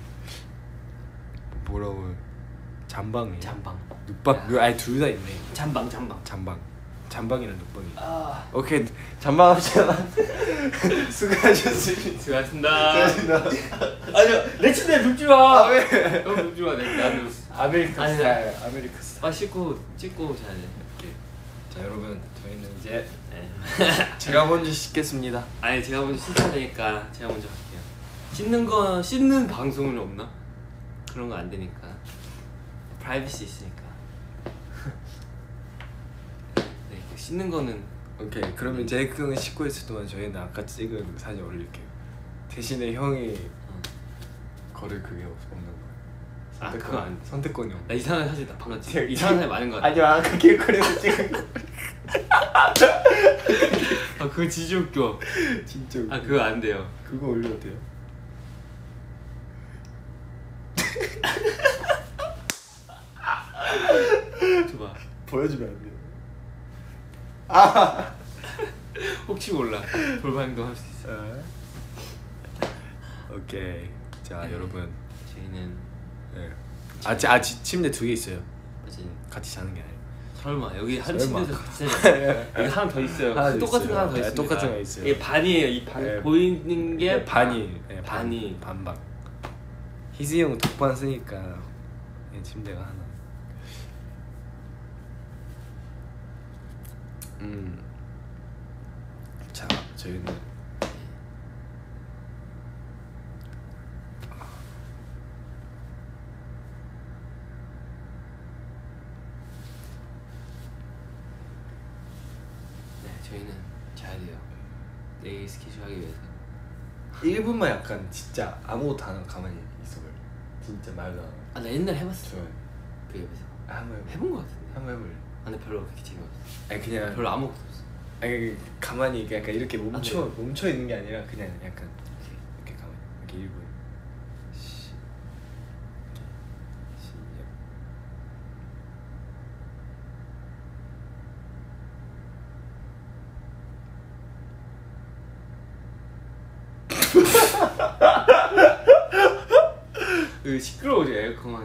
[SPEAKER 2] 뭐라고? 잠방이
[SPEAKER 1] 잠방.
[SPEAKER 2] 눕방 아니 둘 다 있네.
[SPEAKER 1] 잠방 잠방.
[SPEAKER 2] 잠방 잠방이랑 눕방이.
[SPEAKER 1] 아.
[SPEAKER 2] 오케이 잠방 합시다. 수고하셨습니다.
[SPEAKER 1] 수고하셨습니다.
[SPEAKER 2] 수고하셨습니다.
[SPEAKER 1] 아니요 내 침대에 눕지 마.
[SPEAKER 2] 아 왜?
[SPEAKER 1] 너 눕지 마. 내 나는
[SPEAKER 2] 아메리카
[SPEAKER 1] 아니,
[SPEAKER 2] 스타일 아메리카 스타일.
[SPEAKER 1] 아 씻고 찍고 자야 돼.
[SPEAKER 2] 오케이. 자 여러분 저희는 이제
[SPEAKER 1] 네.
[SPEAKER 2] 제가 먼저 씻겠습니다.
[SPEAKER 1] 아니 제가 먼저 씻어야 되니까 제가 먼저 갈게요. 씻는 거 씻는 방송은 없나? 그런 거 안 되니까 프라이버시 있으니까. 네, 그 씻는 거는
[SPEAKER 2] 오케이 그러면 제이크 형이 씻고 있을 동안 저희는 아까 찍은 사진 올릴게요. 대신에 형이
[SPEAKER 1] 어.
[SPEAKER 2] 걸을 그게 없- 없는 거야.
[SPEAKER 1] 아 그거 안 돼.
[SPEAKER 2] 선택권이
[SPEAKER 1] 나
[SPEAKER 2] 없는.
[SPEAKER 1] 이상한 사진 다 방금 찍 이상한 사진 많은 거 같아.
[SPEAKER 2] 아니요 아까 길거리에서 찍은 거.
[SPEAKER 1] 아 그거 진짜 웃겨.
[SPEAKER 2] 진짜. 웃겨.
[SPEAKER 1] 아 그거 안 돼요.
[SPEAKER 2] 그거 올려도 돼요?
[SPEAKER 1] 줘봐.
[SPEAKER 2] 보여주면 안 돼요.
[SPEAKER 1] 아 혹시 몰라. 돌발 행동 할 수 있어.
[SPEAKER 2] 아. 오케이. 자
[SPEAKER 1] 네.
[SPEAKER 2] 여러분.
[SPEAKER 1] 저희는
[SPEAKER 2] 네. 아, 지, 아 지, 침대 두 개 있어요.
[SPEAKER 1] 어제
[SPEAKER 2] 같이 자는 게 아니에요.
[SPEAKER 1] 설마 여기 한
[SPEAKER 2] 설마.
[SPEAKER 1] 침대에서 같이 자요. 여기 하나 더 있어요.
[SPEAKER 2] 하나 더
[SPEAKER 1] 똑같은
[SPEAKER 2] 있어요.
[SPEAKER 1] 거 하나 더
[SPEAKER 2] 네,
[SPEAKER 1] 있습니다.
[SPEAKER 2] 똑같은 거 있어요.
[SPEAKER 1] 이게 반이에요. 이 반
[SPEAKER 2] 네.
[SPEAKER 1] 보이는 게
[SPEAKER 2] 네, 반이 네,
[SPEAKER 1] 반이.
[SPEAKER 2] 반, 반방. 희승이 형 독반 쓰니까 네, 침대가 하나. 음. 자 저희는
[SPEAKER 1] 네, 저희는 자야 돼요. 내일 스케줄 하기 위해서.
[SPEAKER 2] 일 분만 약간 진짜 아무것도 안 하고 가만히 있어볼래. 진짜 말도 안 하고.
[SPEAKER 1] 아, 나 옛날에 해봤어.
[SPEAKER 2] 좋아요.
[SPEAKER 1] 그 옆에서.
[SPEAKER 2] 아, 한번 해볼래.
[SPEAKER 1] 해본 거 같은데.
[SPEAKER 2] 한번 해볼래.
[SPEAKER 1] 아, 근데 별로 그렇게 재미없어.
[SPEAKER 2] 아니 그냥
[SPEAKER 1] 별로 아무것도 없어.
[SPEAKER 2] 아니 가만히 약간 이렇게 멈춰
[SPEAKER 1] 아, 네.
[SPEAKER 2] 멈춰 있는 게 아니라 그냥 약간 이렇게 가만히 이렇게 일 분. 시. 시작.
[SPEAKER 1] 그 시끄러워져 에어컨.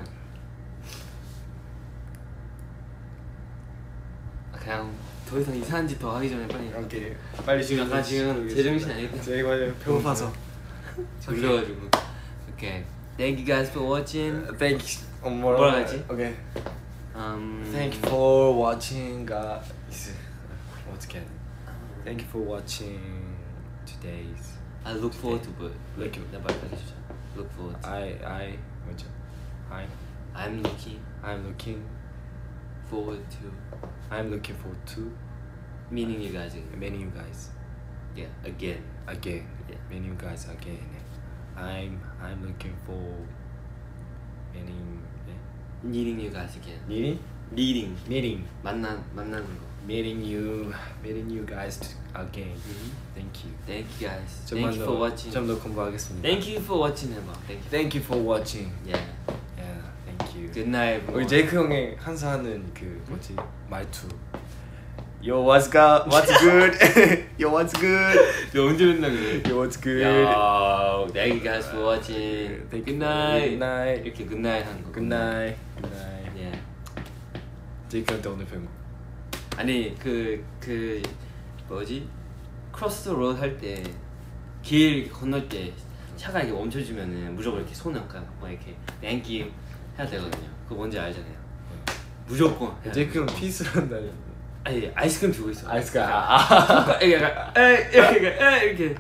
[SPEAKER 1] 아, 그냥 더 이상 이상한 짓 더 하기 전에 빨리.
[SPEAKER 2] 이렇게 빨리
[SPEAKER 1] 지금 약간 지금 제정신 아니다.
[SPEAKER 2] 제가 맞아요. 배고파서.
[SPEAKER 1] 졸려가지고. 오케이. Thank you guys for watching.
[SPEAKER 2] Thank you. 어, 뭐라
[SPEAKER 1] 뭐라 하지?
[SPEAKER 2] 오케이.
[SPEAKER 1] Um,
[SPEAKER 2] Thank you for watching, guys. 어떻게 해야 돼? Thank you for watching today's.
[SPEAKER 1] I look forward to but
[SPEAKER 2] Look-
[SPEAKER 1] 나 말까지 해주자. Look forward. To.
[SPEAKER 2] I I 뭐죠? I
[SPEAKER 1] I'm looking
[SPEAKER 2] I'm looking
[SPEAKER 1] forward to
[SPEAKER 2] I'm looking forward to
[SPEAKER 1] meeting you guys again.
[SPEAKER 2] meeting you guys
[SPEAKER 1] Yeah, again.
[SPEAKER 2] again.
[SPEAKER 1] Yeah.
[SPEAKER 2] Meeting you guys again. I'm I'm looking for meeting
[SPEAKER 1] Meeting you guys again.
[SPEAKER 2] meeting
[SPEAKER 1] Meeting.
[SPEAKER 2] meeting
[SPEAKER 1] 만나 만나는 거.
[SPEAKER 2] meeting you meeting you guys again.
[SPEAKER 1] Mhm.
[SPEAKER 2] Thank you.
[SPEAKER 1] Thank you guys.
[SPEAKER 2] 좀만
[SPEAKER 1] Thank you
[SPEAKER 2] 더-
[SPEAKER 1] for watching.
[SPEAKER 2] 좀 더 공부하겠습니다.
[SPEAKER 1] Thank you for watching 해봐. Thank you.
[SPEAKER 2] Thank you for watching.
[SPEAKER 1] Yeah.
[SPEAKER 2] Yeah, thank you.
[SPEAKER 1] Good night.
[SPEAKER 2] 우리 제이크 형이 항상 하는 그 뭐지 말투. Yo, what's good? What's good? Yo, what's good?
[SPEAKER 1] 너 언제 맨날 그래?
[SPEAKER 2] Yo, what's good?
[SPEAKER 1] Yo, thank you guys for watching.
[SPEAKER 2] Thank
[SPEAKER 1] Good
[SPEAKER 2] you.
[SPEAKER 1] night.
[SPEAKER 2] Good night.
[SPEAKER 1] 이렇게 good night 하는 거.
[SPEAKER 2] Good night. Good night.
[SPEAKER 1] Yeah.
[SPEAKER 2] 제이크한테 오늘 배운 거.
[SPEAKER 1] 아니 그 그 뭐지 크로스 로드 할 때 길 건널 때 차가 이렇게 멈춰주면은 무조건 이렇게 손을 아까 뭐 이렇게 thank you 해야 되거든요. 그거 뭔지 알잖아요. 무조건. 해야
[SPEAKER 2] 제이크 형
[SPEAKER 1] 돼요.
[SPEAKER 2] 피스를 한다니.
[SPEAKER 1] 아니 아이스크림 들고 있어.
[SPEAKER 2] 아이스크림.
[SPEAKER 1] 아, 이렇게 약간 에이 이렇게 이렇게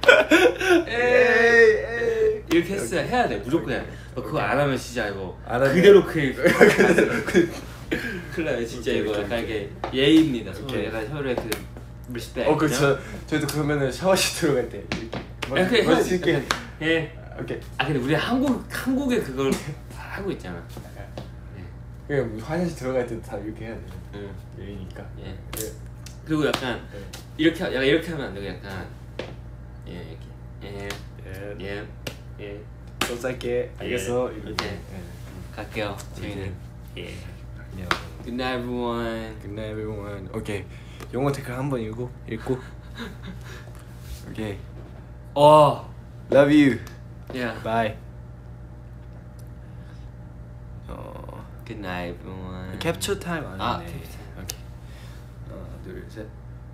[SPEAKER 1] 에이 이렇게 했어야 해야 돼. 무조건 해야 돼. 너 그거 안 하면 진짜 이거
[SPEAKER 2] 안 하면-
[SPEAKER 1] 그대로 그 큰일 나요 진짜.
[SPEAKER 2] 오케이,
[SPEAKER 1] 이거
[SPEAKER 2] 오케이,
[SPEAKER 1] 약간
[SPEAKER 2] 오케이.
[SPEAKER 1] 이게 예의입니다. 서로
[SPEAKER 2] 오케이.
[SPEAKER 1] 약간 서로의 그 리스펙.
[SPEAKER 2] 어, 그저 저희도 그러면은 샤워실 들어갈 때 이렇게.
[SPEAKER 1] 이렇게
[SPEAKER 2] 머리
[SPEAKER 1] 해야지.
[SPEAKER 2] 이렇게.
[SPEAKER 1] 예.
[SPEAKER 2] 오케이.
[SPEAKER 1] 아 근데 우리 한국 한국에 그걸 하고 있잖아.
[SPEAKER 2] 그냥 화장실 들어갈 때도 다 이렇게 해야 돼.
[SPEAKER 1] 응.
[SPEAKER 2] 예의니까.
[SPEAKER 1] 예.
[SPEAKER 2] 예.
[SPEAKER 1] 그리고 약간
[SPEAKER 2] 네.
[SPEAKER 1] 이렇게 약간 이렇게 하면 안 되고 약간 예 이렇게 예
[SPEAKER 2] 예.
[SPEAKER 1] 예 예.
[SPEAKER 2] 또 짧게. 알겠어.
[SPEAKER 1] 예.
[SPEAKER 2] 이렇게.
[SPEAKER 1] 이렇게.
[SPEAKER 2] 예.
[SPEAKER 1] 갈게요. 저희는 예.
[SPEAKER 2] 안녕.
[SPEAKER 1] Good night everyone.
[SPEAKER 2] Good night everyone. 오케이. 영어 댓글 한번 읽고 읽고. 오케이.
[SPEAKER 1] 어.
[SPEAKER 2] Love you.
[SPEAKER 1] Yeah.
[SPEAKER 2] Bye. 어.
[SPEAKER 1] Good night everyone.
[SPEAKER 2] 캡처 타임 안
[SPEAKER 1] 아,
[SPEAKER 2] 했네.
[SPEAKER 1] 캡처 타임.
[SPEAKER 2] 오케이. 하나, 둘, 셋.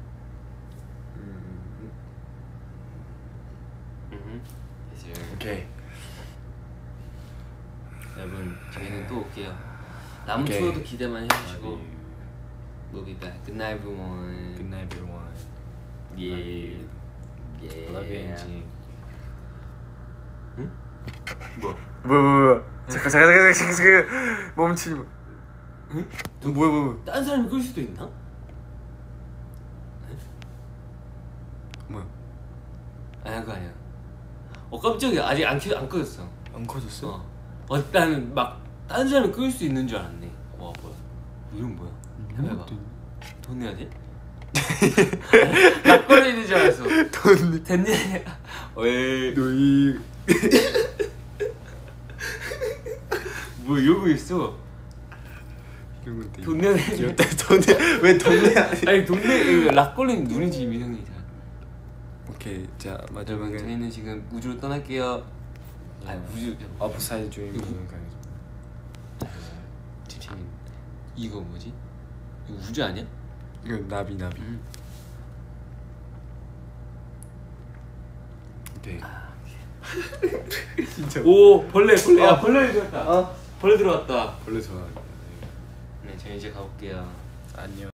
[SPEAKER 2] 음.
[SPEAKER 1] 음. 됐어요.
[SPEAKER 2] 오케이.
[SPEAKER 1] 여러분 저희는 또 올게요. 남은
[SPEAKER 2] 오케이.
[SPEAKER 1] 투어도 기대 많이 해주시고. We'll be back. Good night everyone.
[SPEAKER 2] Good night everyone.
[SPEAKER 1] 예. 예.
[SPEAKER 2] Love you, 엔지.
[SPEAKER 1] 응? 뭐?
[SPEAKER 2] 뭐야 뭐야 뭐야. 잠깐 잠깐 잠깐 잠깐 잠깐 멈추지 마.
[SPEAKER 1] 응?
[SPEAKER 2] 너 뭐야 뭐야 뭐야.
[SPEAKER 1] 딴 사람이 끌 수도 있나?
[SPEAKER 2] 뭐야?
[SPEAKER 1] 아니야 그거 아니야. 어 깜짝이야. 아직 안 켜, 안 꺼졌어.
[SPEAKER 2] 안 커졌어?
[SPEAKER 1] 어. 어 나는 막 다른 사람이 끌 수 있는 줄 알았네. 와 뭐야? 이건 뭐야? 해봐. 돈 내야 돼? 나 꺼내 있는 줄 알았어.
[SPEAKER 2] 돈.
[SPEAKER 1] 됐니? 왜?
[SPEAKER 2] 너희.
[SPEAKER 1] 뭐 이러고 있어?
[SPEAKER 2] 이런 건데.
[SPEAKER 1] 돈 내야 돼.
[SPEAKER 2] 귀엽다. 돈 내. 왜돈 내야 돼?
[SPEAKER 1] 아니 돈 내. 락걸린 눈이 지금 이상이잖아.
[SPEAKER 2] 오케이. 자
[SPEAKER 1] 여러분
[SPEAKER 2] 마지막에
[SPEAKER 1] 저희는 지금 우주로 떠날게요. 아니 우주.
[SPEAKER 2] 아프사이드 주인공 가야죠.
[SPEAKER 1] 지금 이거 뭐지? 이거 우주 아니야?
[SPEAKER 2] 이거 나비 나비.
[SPEAKER 1] 음.
[SPEAKER 2] 오케이. 진짜.
[SPEAKER 1] 오 벌레 벌레. 야
[SPEAKER 2] 어.
[SPEAKER 1] 벌레 들어왔다.
[SPEAKER 2] 어?
[SPEAKER 1] 벌레 들어왔다.
[SPEAKER 2] 원래 좋아.
[SPEAKER 1] 네 저희 이제 가볼게요.
[SPEAKER 2] 안녕.